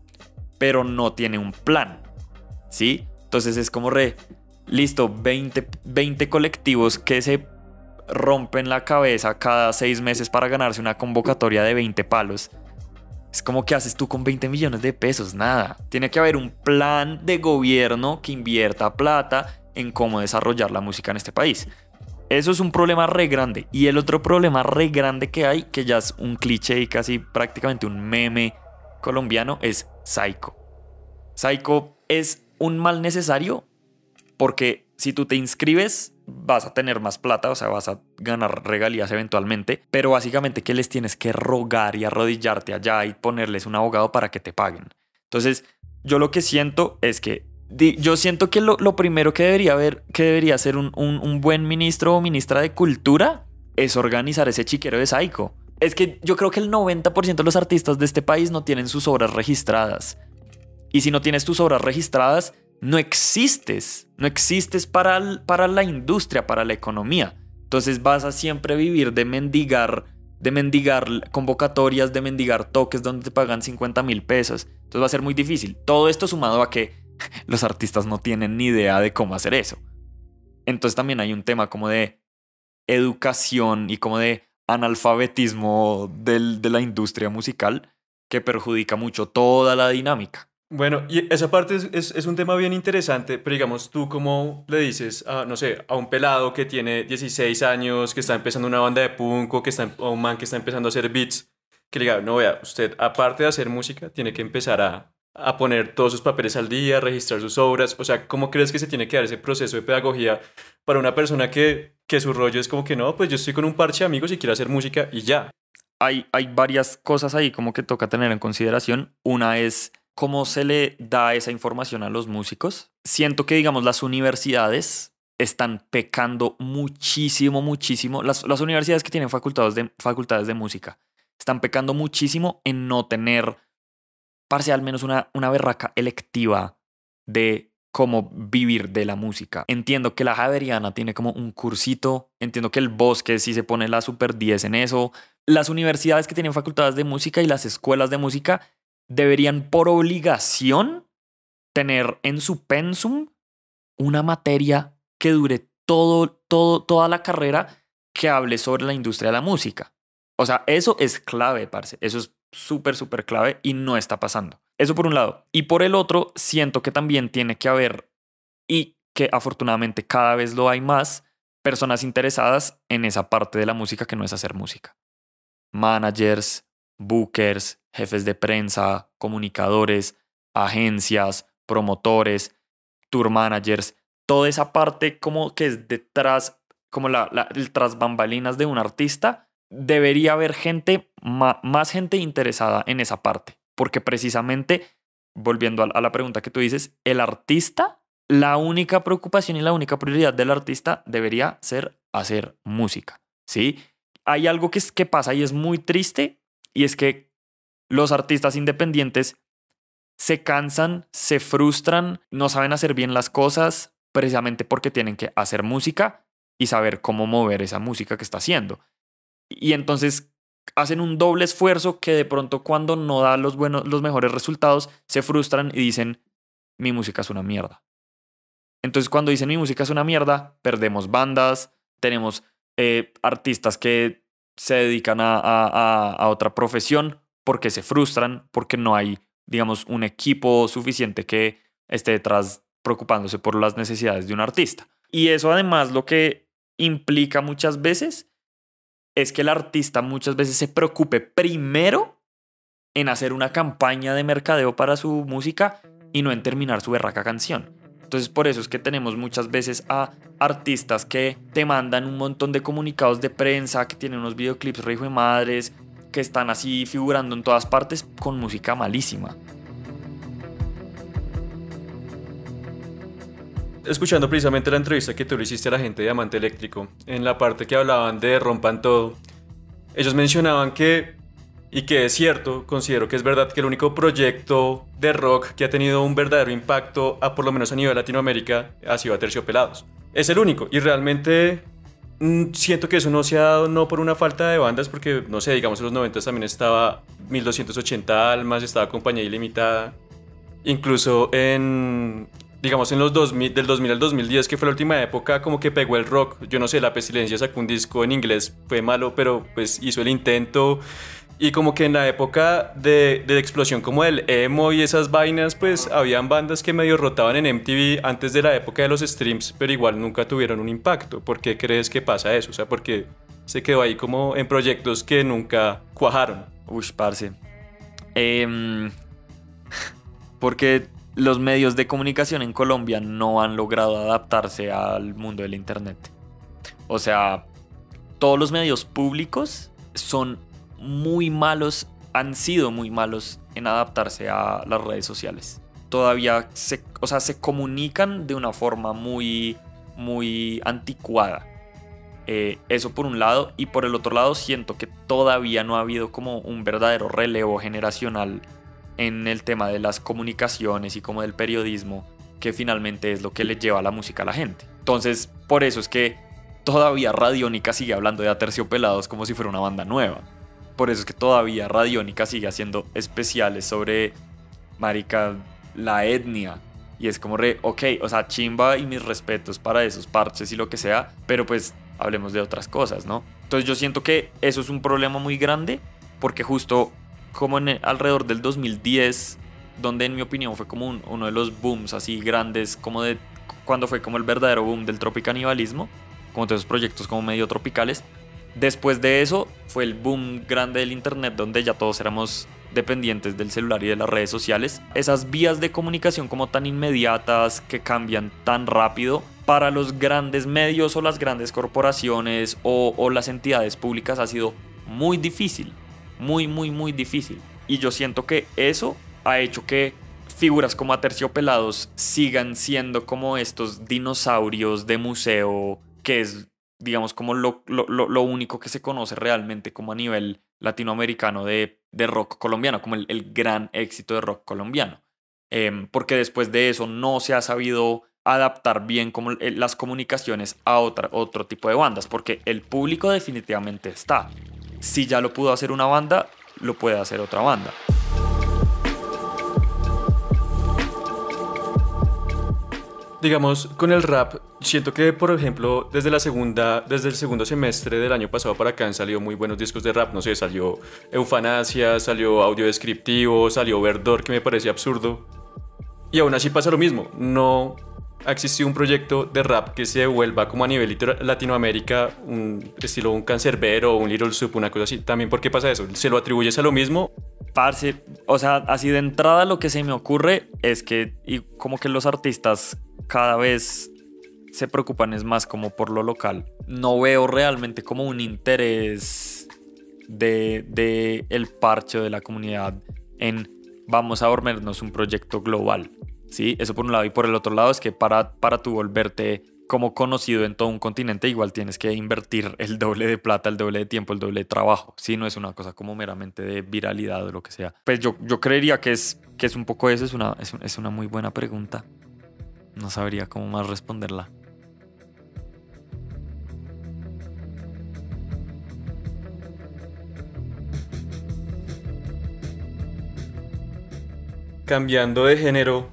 pero no tiene un plan, ¿sí? Entonces es como re, listo, veinte, veinte colectivos que se rompen la cabeza cada seis meses para ganarse una convocatoria de veinte palos. Es como, ¿qué haces tú con veinte millones de pesos? Nada. Tiene que haber un plan de gobierno que invierta plata en cómo desarrollar la música en este país. Eso es un problema re grande. Y el otro problema re grande que hay, que ya es un cliché y casi prácticamente un meme colombiano, es Psycho. Psycho es un mal necesario porque si tú te inscribes vas a tener más plata, o sea, vas a ganar regalías eventualmente, pero básicamente que les tienes que rogar y arrodillarte allá y ponerles un abogado para que te paguen. Entonces, yo lo que siento es que di- yo siento que lo, lo primero que debería haber, que debería ser un, un, un buen ministro o ministra de cultura es organizar ese chiquero de Psycho. Es que yo creo que el noventa por ciento de los artistas de este país no tienen sus obras registradas. Y si no tienes tus obras registradas, no existes. No existes para, el- para la industria, para la economía. Entonces vas a siempre vivir de mendigar, de mendigar convocatorias, de mendigar toques donde te pagan cincuenta mil pesos. Entonces va a ser muy difícil. Todo esto sumado a que los artistas no tienen ni idea de cómo hacer eso. Entonces también hay un tema como de educación y como de analfabetismo del- de la industria musical que perjudica mucho toda la dinámica. Bueno, y esa parte es, es, es un tema bien interesante, pero digamos, tú cómo le dices a, no sé, a un pelado que tiene dieciséis años, que está empezando una banda de punk o que está, o un man que está empezando a hacer beats, que le diga, no, vea, usted aparte de hacer música, tiene que empezar a, a poner todos sus papeles al día, registrar sus obras, o sea, ¿cómo crees que se tiene que dar ese proceso de pedagogía para una persona que, que su rollo es como que no, pues yo estoy con un parche de amigos y quiero hacer música y ya? Hay, hay varias cosas ahí como que toca tener en consideración. Una es cómo se le da esa información a los músicos. Siento que, digamos, las universidades están pecando muchísimo, muchísimo. Las, las universidades que tienen facultades de, facultades de música están pecando muchísimo en no tener, parce, al menos una, una berraca electiva de cómo vivir de la música. Entiendo que la Javeriana tiene como un cursito, entiendo que el Bosque sí se pone la super diez en eso. Las universidades que tienen facultades de música y las escuelas de música deberían por obligación tener en su pensum una materia que dure todo, todo, toda la carrera que hable sobre la industria de la música. O sea, eso es clave, parce. Eso es súper, súper clave y no está pasando. Eso por un lado. Y por el otro, siento que también tiene que haber, y que afortunadamente cada vez lo hay más, personas interesadas en esa parte de la música que no es hacer música. Managers, bookers, jefes de prensa, comunicadores, agencias, promotores, tour managers, toda esa parte como que es detrás, como la, la, el tras bambalinas de un artista, debería haber gente, ma, más gente interesada en esa parte, porque precisamente, volviendo a, a la pregunta que tú dices, el artista, la única preocupación y la única prioridad del artista debería ser hacer música, ¿sí? Hay algo que, es, que pasa y es muy triste, y es que los artistas independientes se cansan, se frustran, no saben hacer bien las cosas precisamente porque tienen que hacer música y saber cómo mover esa música que está haciendo. Y entonces hacen un doble esfuerzo que de pronto cuando no da los, buenos, los mejores resultados se frustran y dicen, mi música es una mierda. Entonces cuando dicen mi música es una mierda, perdemos bandas, tenemos eh, artistas que se dedican a, a, a, a otra profesión porque se frustran, porque no hay, digamos, un equipo suficiente que esté detrás preocupándose por las necesidades de un artista. Y eso además lo que implica muchas veces es que el artista muchas veces se preocupe primero en hacer una campaña de mercadeo para su música y no en terminar su berraca canción. Entonces por eso es que tenemos muchas veces a artistas que te mandan un montón de comunicados de prensa, que tienen unos videoclips re hijo de madres, que están así figurando en todas partes con música malísima. Escuchando precisamente la entrevista que tú le hiciste a la gente de Diamante Eléctrico, en la parte que hablaban de Rompan Todo, ellos mencionaban que, y que es cierto, considero que es verdad, que el único proyecto de rock que ha tenido un verdadero impacto, a por lo menos a nivel Latinoamérica, ha sido Aterciopelados. Es el único, y realmente mmm, siento que eso no se ha dado no por una falta de bandas, porque, no sé, digamos en los noventa también estaba mil doscientos ochenta Almas, estaba Compañía Ilimitada, incluso en... digamos en los dos mil, del dos mil al dos mil diez, que fue la última época como que pegó el rock. Yo no sé, La Pestilencia sacó un disco en inglés, fue malo, pero pues hizo el intento. Y como que en la época de, de explosión como del emo y esas vainas, pues habían bandas que medio rotaban en M T V antes de la época de los streams, pero igual nunca tuvieron un impacto. ¿Por qué crees que pasa eso? O sea, porque se quedó ahí como en proyectos que nunca cuajaron. Uy, parce. Eh, porque... los medios de comunicación en Colombia no han logrado adaptarse al mundo del internet. O sea, todos los medios públicos son muy malos, han sido muy malos en adaptarse a las redes sociales. Todavía se, o sea, se comunican de una forma muy, muy anticuada. Eh, eso por un lado. Y por el otro lado siento que todavía no ha habido como un verdadero relevo generacional en el tema de las comunicaciones y como del periodismo, que finalmente es lo que le lleva la música a la gente. Entonces, por eso es que todavía Radiónica sigue hablando de Aterciopelados como si fuera una banda nueva. Por eso es que todavía Radiónica sigue haciendo especiales sobre, marica, la etnia. Y es como re, ok, o sea, chimba y mis respetos para esos parches y lo que sea, pero pues hablemos de otras cosas, ¿no? Entonces yo siento que eso es un problema muy grande, porque justo como en el, alrededor del dos mil diez, donde en mi opinión fue como un, uno de los booms así grandes, como de cuando fue como el verdadero boom del tropicanibalismo, como todos esos proyectos como medio tropicales. Después de eso fue el boom grande del internet, donde ya todos éramos dependientes del celular y de las redes sociales. Esas vías de comunicación como tan inmediatas, que cambian tan rápido, para los grandes medios o las grandes corporaciones o, o las entidades públicas ha sido muy difícil. Muy, muy, muy difícil. Y yo siento que eso ha hecho que figuras como Aterciopelados sigan siendo como estos dinosaurios de museo, que es, digamos, como lo, lo, lo único que se conoce realmente como a nivel latinoamericano de, de rock colombiano, como el, el gran éxito de rock colombiano. Eh, porque después de eso no se ha sabido adaptar bien como las comunicaciones a otra, otro tipo de bandas, porque el público definitivamente está. Si ya lo pudo hacer una banda, lo puede hacer otra banda. Digamos, con el rap, siento que, por ejemplo, desde la segunda, desde el segundo semestre del año pasado para acá han salido muy buenos discos de rap. No sé, salió Eufanasia, salió Audio Descriptivo, salió Verdor, que me parece absurdo. Y aún así pasa lo mismo. No ha existido un proyecto de rap que se vuelva como a nivel Latinoamérica, un estilo un Canserbero o un Little Soup, una cosa así. También, ¿por qué pasa eso? ¿Se lo atribuyes a lo mismo? Parce, o sea, así de entrada lo que se me ocurre es que y como que los artistas cada vez se preocupan es más como por lo local. No veo realmente como un interés de, de el parche de la comunidad en vamos a dormirnos un proyecto global. ¿Sí? Eso por un lado. Y por el otro lado es que para, para tú volverte como conocido en todo un continente, igual tienes que invertir el doble de plata, el doble de tiempo, el doble de trabajo. Sí, no es una cosa como meramente de viralidad o lo que sea. Pues yo, yo creería que es, que es un poco eso. Es una, es, es una muy buena pregunta. No sabría cómo más responderla. Cambiando de género,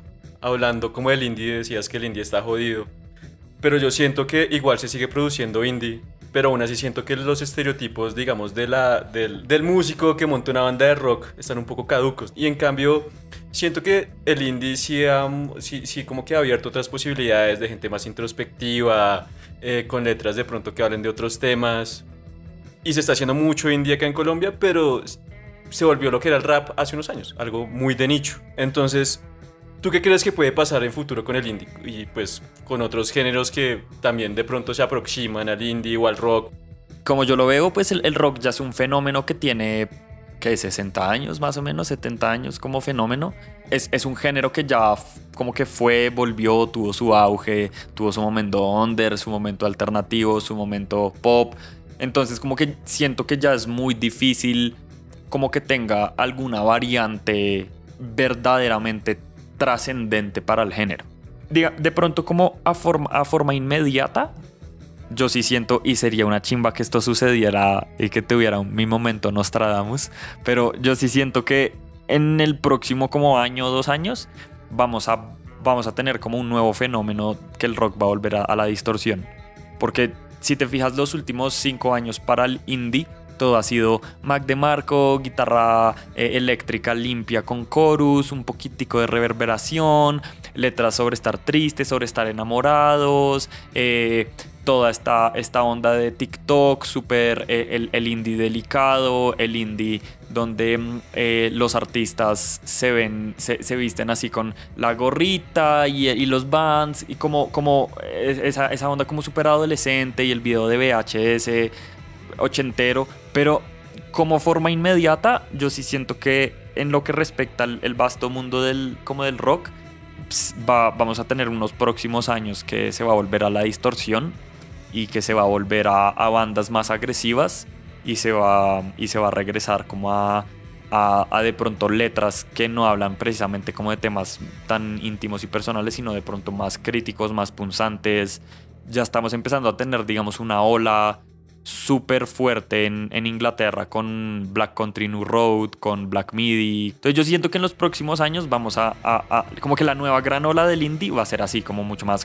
hablando como del indie, decías que el indie está jodido. Pero yo siento que igual se sigue produciendo indie. Pero aún así siento que los estereotipos, digamos, de la, del, del músico que monta una banda de rock están un poco caducos. Y en cambio, siento que el indie sí, ha, sí, sí como que ha abierto otras posibilidades de gente más introspectiva, eh, con letras de pronto que hablen de otros temas. Y se está haciendo mucho indie acá en Colombia, pero se volvió lo que era el rap hace unos años, algo muy de nicho. Entonces, ¿tú qué crees que puede pasar en futuro con el indie? Y pues con otros géneros que también de pronto se aproximan al indie o al rock. Como yo lo veo, pues el, el rock ya es un fenómeno que tiene, ¿qué? sesenta años más o menos, setenta años como fenómeno. Es, es un género que ya f- como que fue, volvió, tuvo su auge, tuvo su momento under, su momento alternativo, su momento pop. Entonces como que siento que ya es muy difícil como que tenga alguna variante verdaderamente trascendente para el género. Diga, de pronto como a forma, a forma inmediata, yo sí siento, y sería una chimba que esto sucediera y que tuviera un, mi momento Nostradamus, pero yo sí siento que en el próximo como año o dos años vamos a, vamos a tener como un nuevo fenómeno que el rock va a volver a, a la distorsión. Porque si te fijas los últimos cinco años para el indie, todo ha sido Mac DeMarco, guitarra eh, eléctrica limpia con chorus, un poquitico de reverberación, letras sobre estar tristes, sobre estar enamorados, eh, toda esta, esta onda de TikTok, súper eh, el, el indie delicado, el indie donde eh, los artistas se ven, se, se visten así con la gorrita y, y los bands y como, como esa, esa onda como súper adolescente y el video de V H S ochentero, pero como forma inmediata yo sí siento que en lo que respecta al el vasto mundo del, como del rock, ps, va, vamos a tener unos próximos años que se va a volver a la distorsión y que se va a volver a, a bandas más agresivas y se va, y se va a regresar como a, a, a de pronto letras que no hablan precisamente como de temas tan íntimos y personales, sino de pronto más críticos, más punzantes. Ya estamos empezando a tener, digamos, una ola súper fuerte en, en Inglaterra con Black Country New Road, con Black Midi. Entonces yo siento que en los próximos años vamos a, a, a como que la nueva gran ola del indie va a ser así, como mucho más.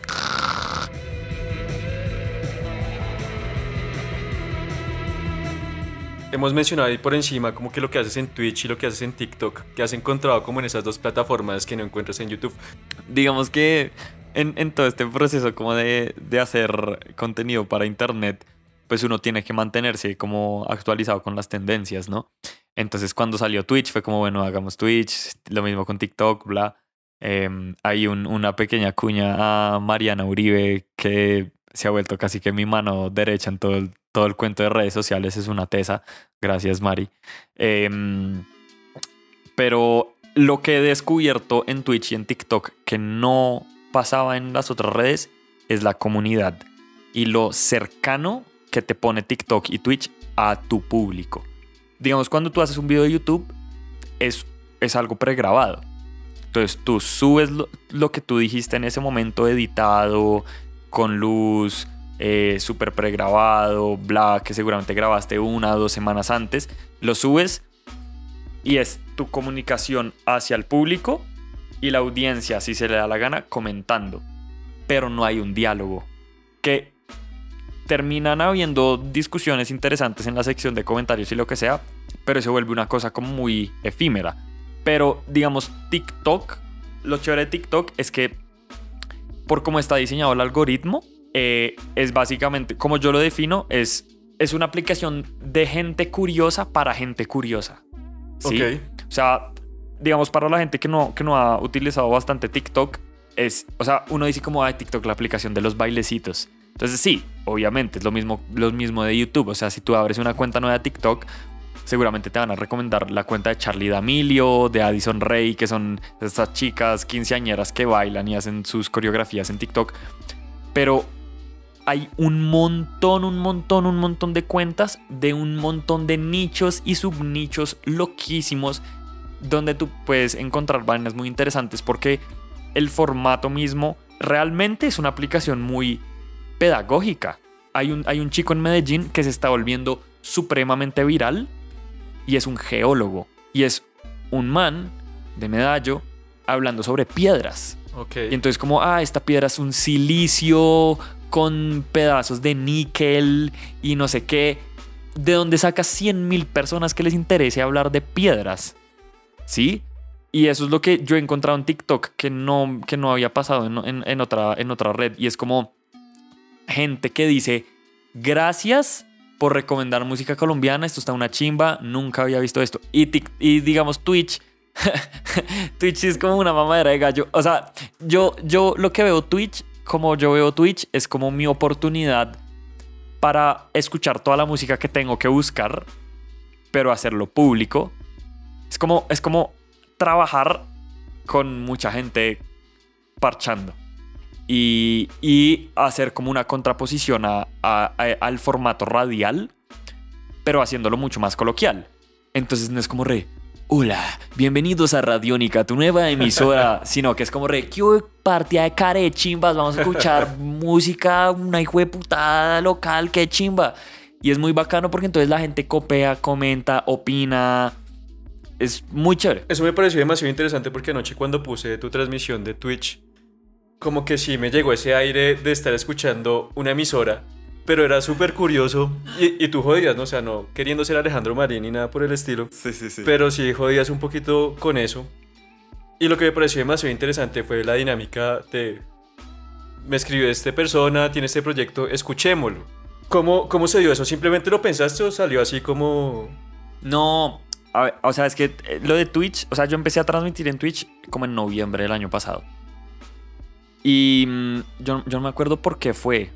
Hemos mencionado ahí por encima como que lo que haces en Twitch y lo que haces en TikTok, que has encontrado como en esas dos plataformas que no encuentras en YouTube. Digamos que en, en todo este proceso como de, de hacer contenido para internet, pues uno tiene que mantenerse como actualizado con las tendencias, ¿no? Entonces cuando salió Twitch fue como, bueno, hagamos Twitch, lo mismo con TikTok, bla. Eh, hay un, una pequeña cuña a Mariana Uribe que se ha vuelto casi que mi mano derecha en todo el, todo el cuento de redes sociales, es una tesa. Gracias, Mari. Eh, pero lo que he descubierto en Twitch y en TikTok que no pasaba en las otras redes es la comunidad y lo cercano que te pone TikTok y Twitch a tu público. Digamos, cuando tú haces un video de YouTube, es, es algo pregrabado. Entonces tú subes lo, lo que tú dijiste en ese momento editado, con luz, eh, súper pregrabado, bla, que seguramente grabaste una o dos semanas antes. Lo subes y es tu comunicación hacia el público y la audiencia, si se le da la gana, comentando. Pero no hay un diálogo. Que terminan habiendo discusiones interesantes en la sección de comentarios y lo que sea, pero se vuelve una cosa como muy efímera. Pero digamos, TikTok, lo chévere de TikTok es que por cómo está diseñado el algoritmo, eh, es básicamente, como yo lo defino, es, es una aplicación de gente curiosa para gente curiosa, ¿sí? Ok. O sea, digamos, para la gente que no, que no ha utilizado bastante TikTok, es, o sea, uno dice como, ay, TikTok, la aplicación de los bailecitos. Entonces sí, obviamente es lo mismo, lo mismo de YouTube. O sea, si tú abres una cuenta nueva de TikTok, seguramente te van a recomendar la cuenta de Charli D'Amelio, de Addison Rae, que son estas chicas quinceañeras que bailan y hacen sus coreografías en TikTok. Pero hay un montón, un montón, un montón de cuentas de un montón de nichos y subnichos loquísimos donde tú puedes encontrar vainas muy interesantes porque el formato mismo realmente es una aplicación muy pedagógica. Hay un, hay un chico en Medellín que se está volviendo supremamente viral y es un geólogo y es un man de Medallo hablando sobre piedras. Ok. Y entonces como, ah, esta piedra es un silicio con pedazos de níquel y no sé qué. ¿De dónde sacas cien mil personas que les interese hablar de piedras? ¿Sí? Y eso es lo que yo he encontrado en TikTok que no, que no había pasado en, en, en, otra, en otra red. Y es como gente que dice, gracias por recomendar música colombiana, esto está una chimba, nunca había visto esto. Y, y digamos Twitch, Twitch es como una mamadera de gallo. O sea, yo, yo lo que veo Twitch, como yo veo Twitch, es como mi oportunidad para escuchar toda la música que tengo que buscar, pero hacerlo público. Es como, es como trabajar con mucha gente parchando. Y, y hacer como una contraposición a, a, a, al formato radial, pero haciéndolo mucho más coloquial. Entonces no es como re, hola, bienvenidos a Radiónica, tu nueva emisora, sino que es como re, ¿qué partida de care chimbas? Vamos a escuchar música, una hijo de putada local, qué chimba. Y es muy bacano porque entonces la gente copia, comenta, opina. Es muy chévere. Eso me pareció demasiado interesante porque anoche cuando puse tu transmisión de Twitch, como que sí me llegó ese aire de estar escuchando una emisora, pero era súper curioso y, y tú jodías, ¿no? O sea, no queriendo ser Alejandro Marín ni nada por el estilo. Sí, sí, sí. Pero sí jodías un poquito con eso. Y lo que me pareció demasiado interesante fue la dinámica de... Me escribió esta persona, tiene este proyecto, escuchémoslo. ¿Cómo, cómo se dio eso? ¿Simplemente lo pensaste o salió así como...? No, a ver, o sea, es que lo de Twitch, o sea, yo empecé a transmitir en Twitch como en noviembre del año pasado. Y mmm, yo, yo no me acuerdo por qué fue.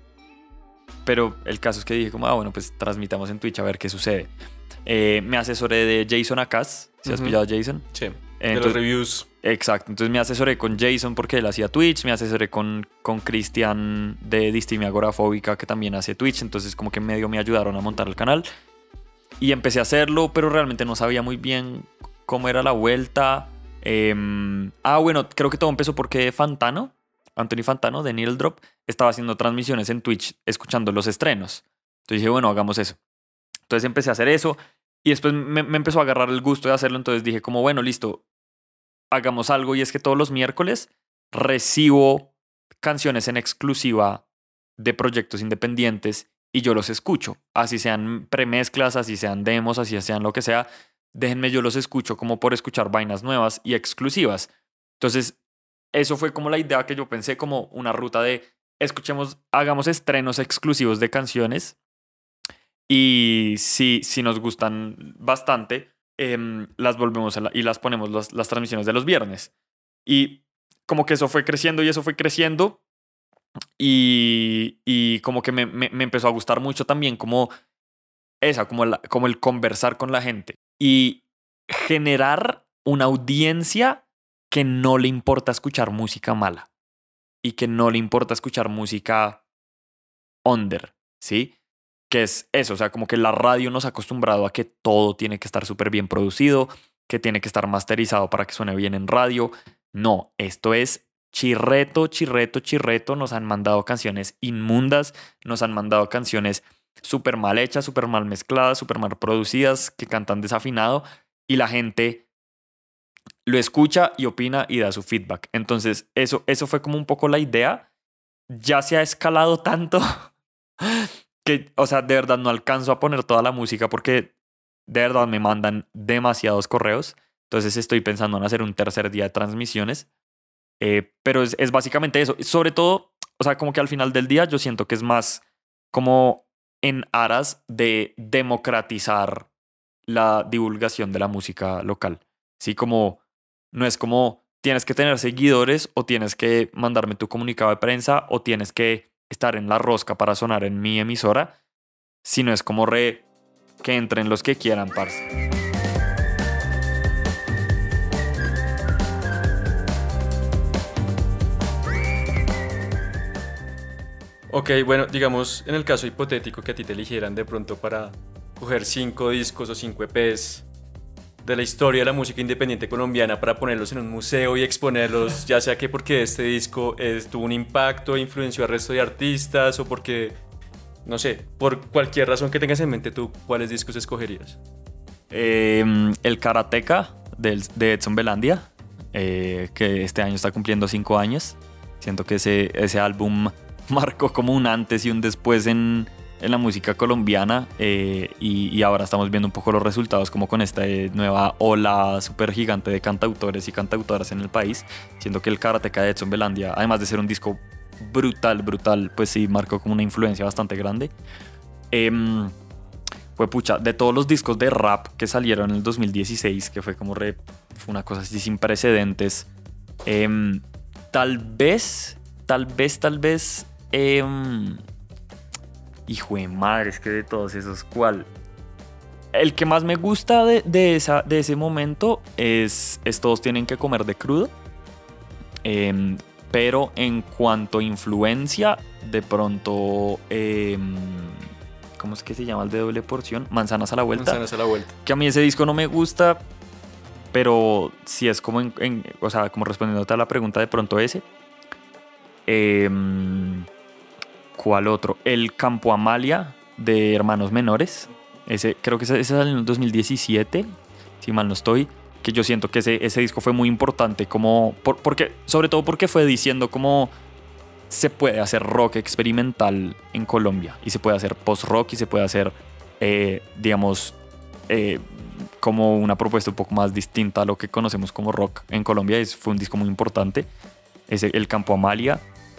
Pero el caso es que dije como, ah, bueno, pues transmitamos en Twitch a ver qué sucede. Eh, me asesoré de Jason Acas. ¿Sí has Uh-huh. pillado a Jason? Sí, Entonces, de los reviews. Exacto. Entonces me asesoré con Jason porque él hacía Twitch. Me asesoré con, con Cristian de Distimia Agorafóbica que también hace Twitch. Entonces como que medio me ayudaron a montar el canal. Y empecé a hacerlo, pero realmente no sabía muy bien cómo era la vuelta. Eh, ah, bueno, creo que todo empezó porque Fantano, Anthony Fantano de Needle Drop, estaba haciendo transmisiones en Twitch escuchando los estrenos. Entonces dije, bueno, hagamos eso. Entonces empecé a hacer eso y después me, me empezó a agarrar el gusto de hacerlo. Entonces dije como, bueno, listo, hagamos algo. Y es que todos los miércoles recibo canciones en exclusiva de proyectos independientes y yo los escucho. Así sean premezclas, así sean demos, así sean lo que sea. Déjenme, yo los escucho como por escuchar vainas nuevas y exclusivas. Entonces, eso fue como la idea que yo pensé, como una ruta de escuchemos, hagamos estrenos exclusivos de canciones y si, si nos gustan bastante, eh, las volvemos a la, y las ponemos las, las transmisiones de los viernes. Y como que eso fue creciendo y eso fue creciendo y, y como que me, me, me empezó a gustar mucho también como esa, como, la, como el conversar con la gente y generar una audiencia que no le importa escuchar música mala y que no le importa escuchar música under, ¿sí? Que es eso, o sea, como que la radio nos ha acostumbrado a que todo tiene que estar súper bien producido, que tiene que estar masterizado para que suene bien en radio. No, esto es chirreto, chirreto, chirreto. Nos han mandado canciones inmundas, nos han mandado canciones súper mal hechas, súper mal mezcladas, súper mal producidas, que cantan desafinado y la gente lo escucha y opina y da su feedback. Entonces, eso, eso fue como un poco la idea. Ya se ha escalado tanto que, o sea, de verdad no alcanzo a poner toda la música porque de verdad me mandan demasiados correos. Entonces estoy pensando en hacer un tercer día de transmisiones. Eh, pero es, es básicamente eso. Sobre todo, o sea, como que al final del día yo siento que es más como en aras de democratizar la divulgación de la música local. Sí, como no es como tienes que tener seguidores o tienes que mandarme tu comunicado de prensa o tienes que estar en la rosca para sonar en mi emisora, sino es como re que entren los que quieran, parce. Ok, bueno, digamos, en el caso hipotético que a ti te eligieran de pronto para coger cinco discos o cinco E Pes de la historia de la música independiente colombiana para ponerlos en un museo y exponerlos, ya sea que porque este disco es, tuvo un impacto, influenció al resto de artistas o porque, no sé, por cualquier razón que tengas en mente tú, ¿cuáles discos escogerías? Eh, el Karateka del, de Edson Belandia. eh, que este año está cumpliendo cinco años. Siento que ese, ese álbum marcó como un antes y un después en, en la música colombiana, eh, y, y ahora estamos viendo un poco los resultados como con esta eh, nueva ola súper gigante de cantautores y cantautoras en el país. Siento que el Karateka de Edson Belandia, además de ser un disco brutal, brutal, pues sí marcó como una influencia bastante grande. Eh, fue pucha, de todos los discos de rap que salieron en el dos mil dieciséis, que fue como re, fue una cosa así sin precedentes, eh, tal vez, tal vez, tal vez... Eh, hijo de madre, es que de todos esos, ¿cuál? El que más me gusta de, de, esa, de ese momento es, es Todos tienen que comer de crudo. Eh, pero en cuanto a influencia, de pronto... Eh, ¿cómo es que se llama el de doble porción? Manzanas a la vuelta. Manzanas a la vuelta. Que a mí ese disco no me gusta, pero si es como, en, en, o sea, como respondiéndote a la pregunta, de pronto ese. Eh, ¿Cuál otro? El Campo Amalia de Hermanos Menores. Ese, creo que ese, ese salió en el dos mil diecisiete, si mal no estoy. Que yo siento que ese, ese disco fue muy importante, como, por, porque, sobre todo porque fue diciendo cómo se puede hacer rock experimental en Colombia. Y se puede hacer post-rock y se puede hacer, eh, digamos, eh, como una propuesta un poco más distinta a lo que conocemos como rock en Colombia. Es, fue un disco muy importante. Ese, el Campo Amalia.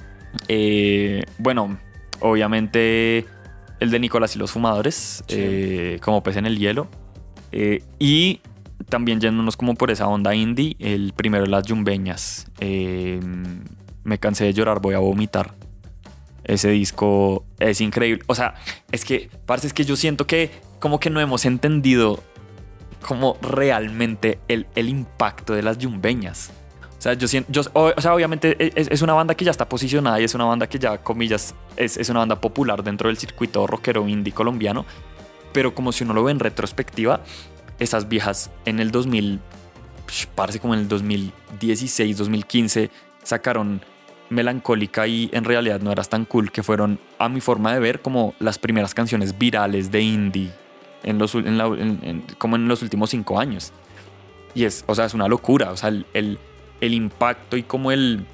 Eh, bueno, obviamente el de Nicolás y los Fumadores, sí. eh, como Pez en el Hielo, eh, y también yéndonos como por esa onda indie, el primero de Las Yumbeñas, eh, Me cansé de llorar, voy a vomitar. Ese disco es increíble. O sea, es que, parce, es que yo siento que como que no hemos entendido como realmente el, el impacto de Las Yumbeñas. O sea, yo siento, yo, o sea, obviamente es, es una banda que ya está posicionada y es una banda que ya, comillas, es, es una banda popular dentro del circuito rockero indie colombiano, pero como si uno lo ve en retrospectiva, esas viejas en el dos mil, parece como en el dos mil dieciséis, dos mil quince, sacaron Melancólica y En realidad no eras tan cool, que fueron, a mi forma de ver, como las primeras canciones virales de indie en los, en la, en, en, como en los últimos cinco años. Y es, o sea, es una locura, o sea, el... el el impacto y como el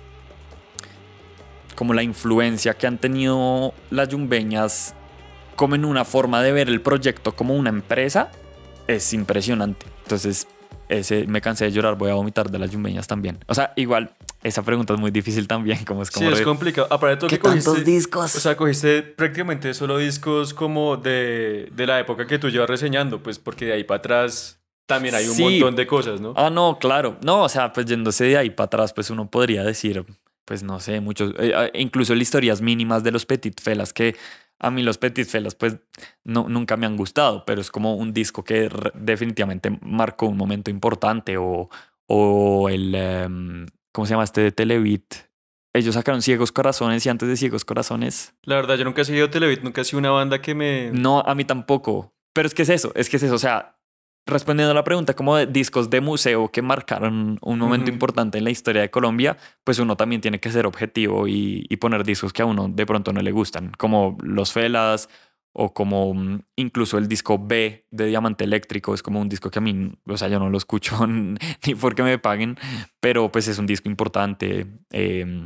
como la influencia que han tenido Las Yumbeñas como en una forma de ver el proyecto como una empresa es impresionante. Entonces ese Me cansé de llorar, voy a vomitar de Las Yumbeñas también. O sea, igual esa pregunta es muy difícil también, como es como sí, re... es complicado. Aparte de todo, ¿qué que cogiste tantos discos? O sea, cogiste prácticamente solo discos como de, de la época que tú llevas reseñando, pues porque de ahí para atrás también hay un sí. montón de cosas, ¿no? Ah, no, claro. No, o sea, pues yéndose de ahí para atrás, pues uno podría decir, pues no sé, muchos, eh, incluso historias mínimas de los Petit Felas, que a mí los Petit Felas pues no, nunca me han gustado, pero es como un disco que re- definitivamente marcó un momento importante. O, o el, um, ¿cómo se llama este de Televit? Ellos sacaron Ciegos Corazones y antes de Ciegos Corazones... La verdad, yo nunca he seguido Televit, nunca he sido una banda que me... No, a mí tampoco. Pero es que es eso, es que es eso, o sea... Respondiendo a la pregunta como de discos de museo que marcaron un momento uh-huh. importante en la historia de Colombia, pues uno también tiene que ser objetivo y, y poner discos que a uno de pronto no le gustan, como Los Felas o como um, incluso el disco B de Diamante Eléctrico. Es como un disco que a mí, o sea, yo no lo escucho ni porque me paguen, pero pues es un disco importante. Eh,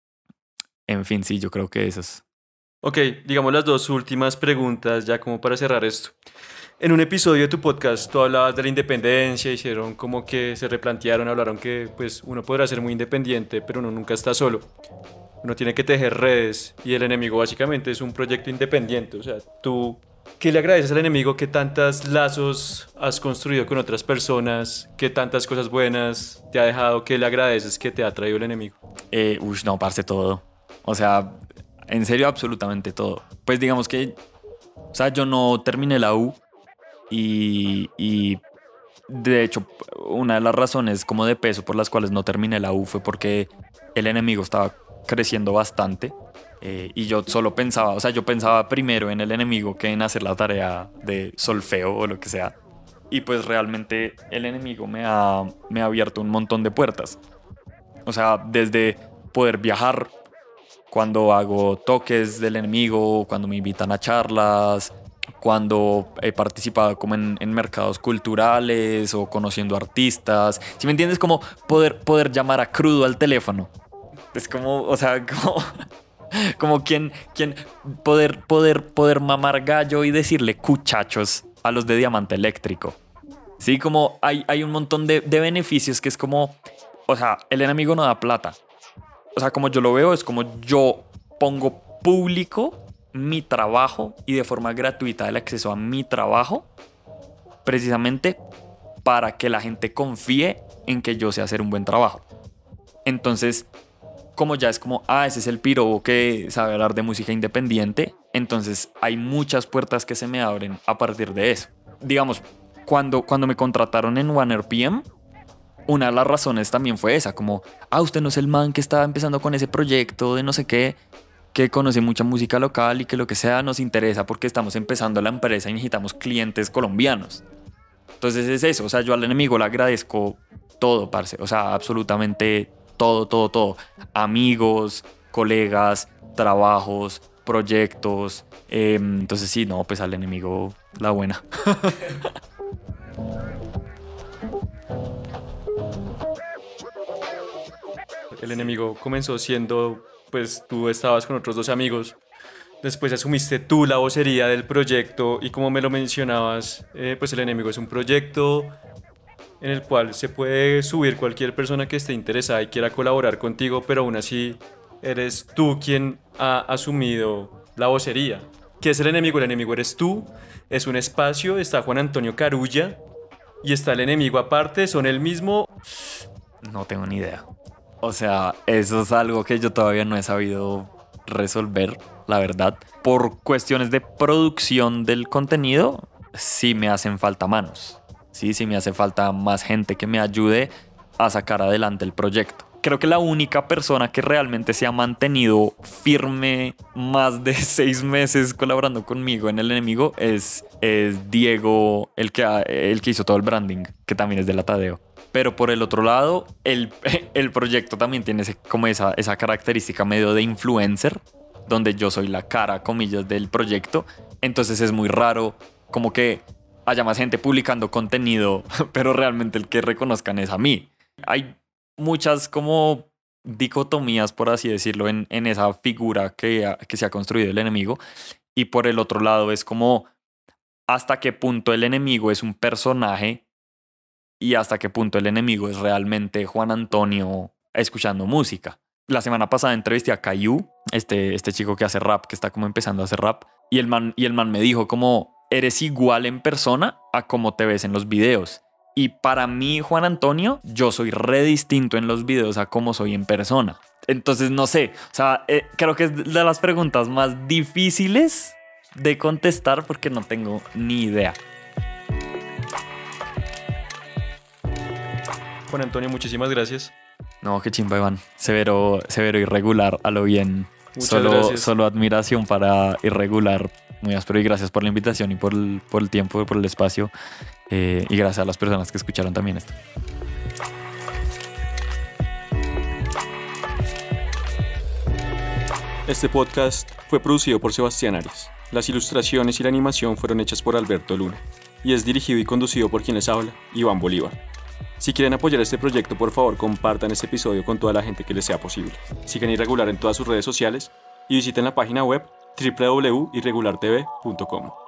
en fin, sí, yo creo que esos. Ok, digamos las dos últimas preguntas ya como para cerrar esto. En un episodio de tu podcast tú hablabas de la independencia, hicieron como que se replantearon, hablaron que pues uno podrá ser muy independiente, pero uno nunca está solo. Uno tiene que tejer redes y el enemigo básicamente es un proyecto independiente. O sea, tú, ¿qué le agradeces al enemigo? ¿Qué tantos lazos has construido con otras personas? ¿Qué tantas cosas buenas te ha dejado? ¿Qué le agradeces que te ha traído el enemigo? Eh, uy, no, parce, todo. O sea, en serio, absolutamente todo. Pues digamos que, o sea, yo no terminé la U. Y, y de hecho una de las razones como de peso por las cuales no terminé la U fue porque el enemigo estaba creciendo bastante, eh, y yo solo pensaba, o sea, yo pensaba primero en el enemigo que en hacer la tarea de solfeo o lo que sea. Y pues realmente el enemigo me ha, me ha abierto un montón de puertas. O sea, desde poder viajar cuando hago toques del enemigo, cuando me invitan a charlas, cuando he participado como en, en mercados culturales o conociendo artistas. ¿Sí me entiendes? Como poder, poder llamar a crudo al teléfono. Es como, o sea, como, como quien, quien poder, poder, poder mamar gallo y decirle cuchachos a los de Diamante Eléctrico. Sí, como hay, hay un montón de, de beneficios que es como, o sea, el enemigo no da plata. O sea, como yo lo veo, es como yo pongo público mi trabajo y de forma gratuita el acceso a mi trabajo precisamente para que la gente confíe en que yo sé hacer un buen trabajo. Entonces, como ya es como, ah, ese es el piro que sabe hablar de música independiente, entonces hay muchas puertas que se me abren a partir de eso. Digamos, cuando, cuando me contrataron en One R P M, una de las razones también fue esa, como, ah, usted no es el man que estaba empezando con ese proyecto de no sé qué, que conoce mucha música local y que lo que sea nos interesa porque estamos empezando la empresa y necesitamos clientes colombianos. Entonces es eso, o sea, yo al enemigo le agradezco todo, parce, o sea, absolutamente todo, todo, todo. Amigos, colegas, trabajos, proyectos. Eh, entonces sí, no, pues al enemigo la buena. El enemigo comenzó siendo, pues tú estabas con otros dos amigos, después asumiste tú la vocería del proyecto y como me lo mencionabas, eh, pues el enemigo es un proyecto en el cual se puede subir cualquier persona que esté interesada y quiera colaborar contigo, pero aún así eres tú quien ha asumido la vocería. ¿Qué es el enemigo? El enemigo eres tú, es un espacio, está Juan Antonio Carulla y está el enemigo aparte, son el mismo. No tengo ni idea. O sea, eso es algo que yo todavía no he sabido resolver, la verdad. Por cuestiones de producción del contenido, sí me hacen falta manos. Sí, sí me hace falta más gente que me ayude a sacar adelante el proyecto. Creo que la única persona que realmente se ha mantenido firme más de seis meses colaborando conmigo en El Enemigo es, es Diego, el que, ha, el que hizo todo el branding, que también es de la Tadeo. Pero por el otro lado, el, el proyecto también tiene ese, como esa, esa característica medio de influencer, donde yo soy la cara, comillas, del proyecto. Entonces es muy raro como que haya más gente publicando contenido, pero realmente el que reconozcan es a mí. Hay muchas como dicotomías, por así decirlo, en, en esa figura que, que se ha construido el enemigo. Y por el otro lado es como hasta qué punto el enemigo es un personaje y hasta qué punto el enemigo es realmente Juan Antonio escuchando música. La semana pasada entrevisté a Caillou, este, este chico que hace rap, que está como empezando a hacer rap, y el man, y el man me dijo como, eres igual en persona a como te ves en los videos. Y para mí, Juan Antonio, yo soy re distinto en los videos a como soy en persona. Entonces, no sé, o sea, eh, creo que es de las preguntas más difíciles de contestar porque no tengo ni idea. Juan Antonio, muchísimas gracias. No, qué chimba, Iván. Severo, severo irregular, a lo bien. Muchas solo, gracias. Solo admiración para irregular. Muy áspero y gracias por la invitación y por el, por el tiempo, por el espacio. Eh, y gracias a las personas que escucharon también esto. Este podcast fue producido por Sebastián Arias. Las ilustraciones y la animación fueron hechas por Alberto Luna y es dirigido y conducido por quien les habla, Iván Bolívar. Si quieren apoyar este proyecto, por favor compartan este episodio con toda la gente que les sea posible. Sigan Irregular en todas sus redes sociales y visiten la página web doble u doble u doble u punto irregular t v punto com.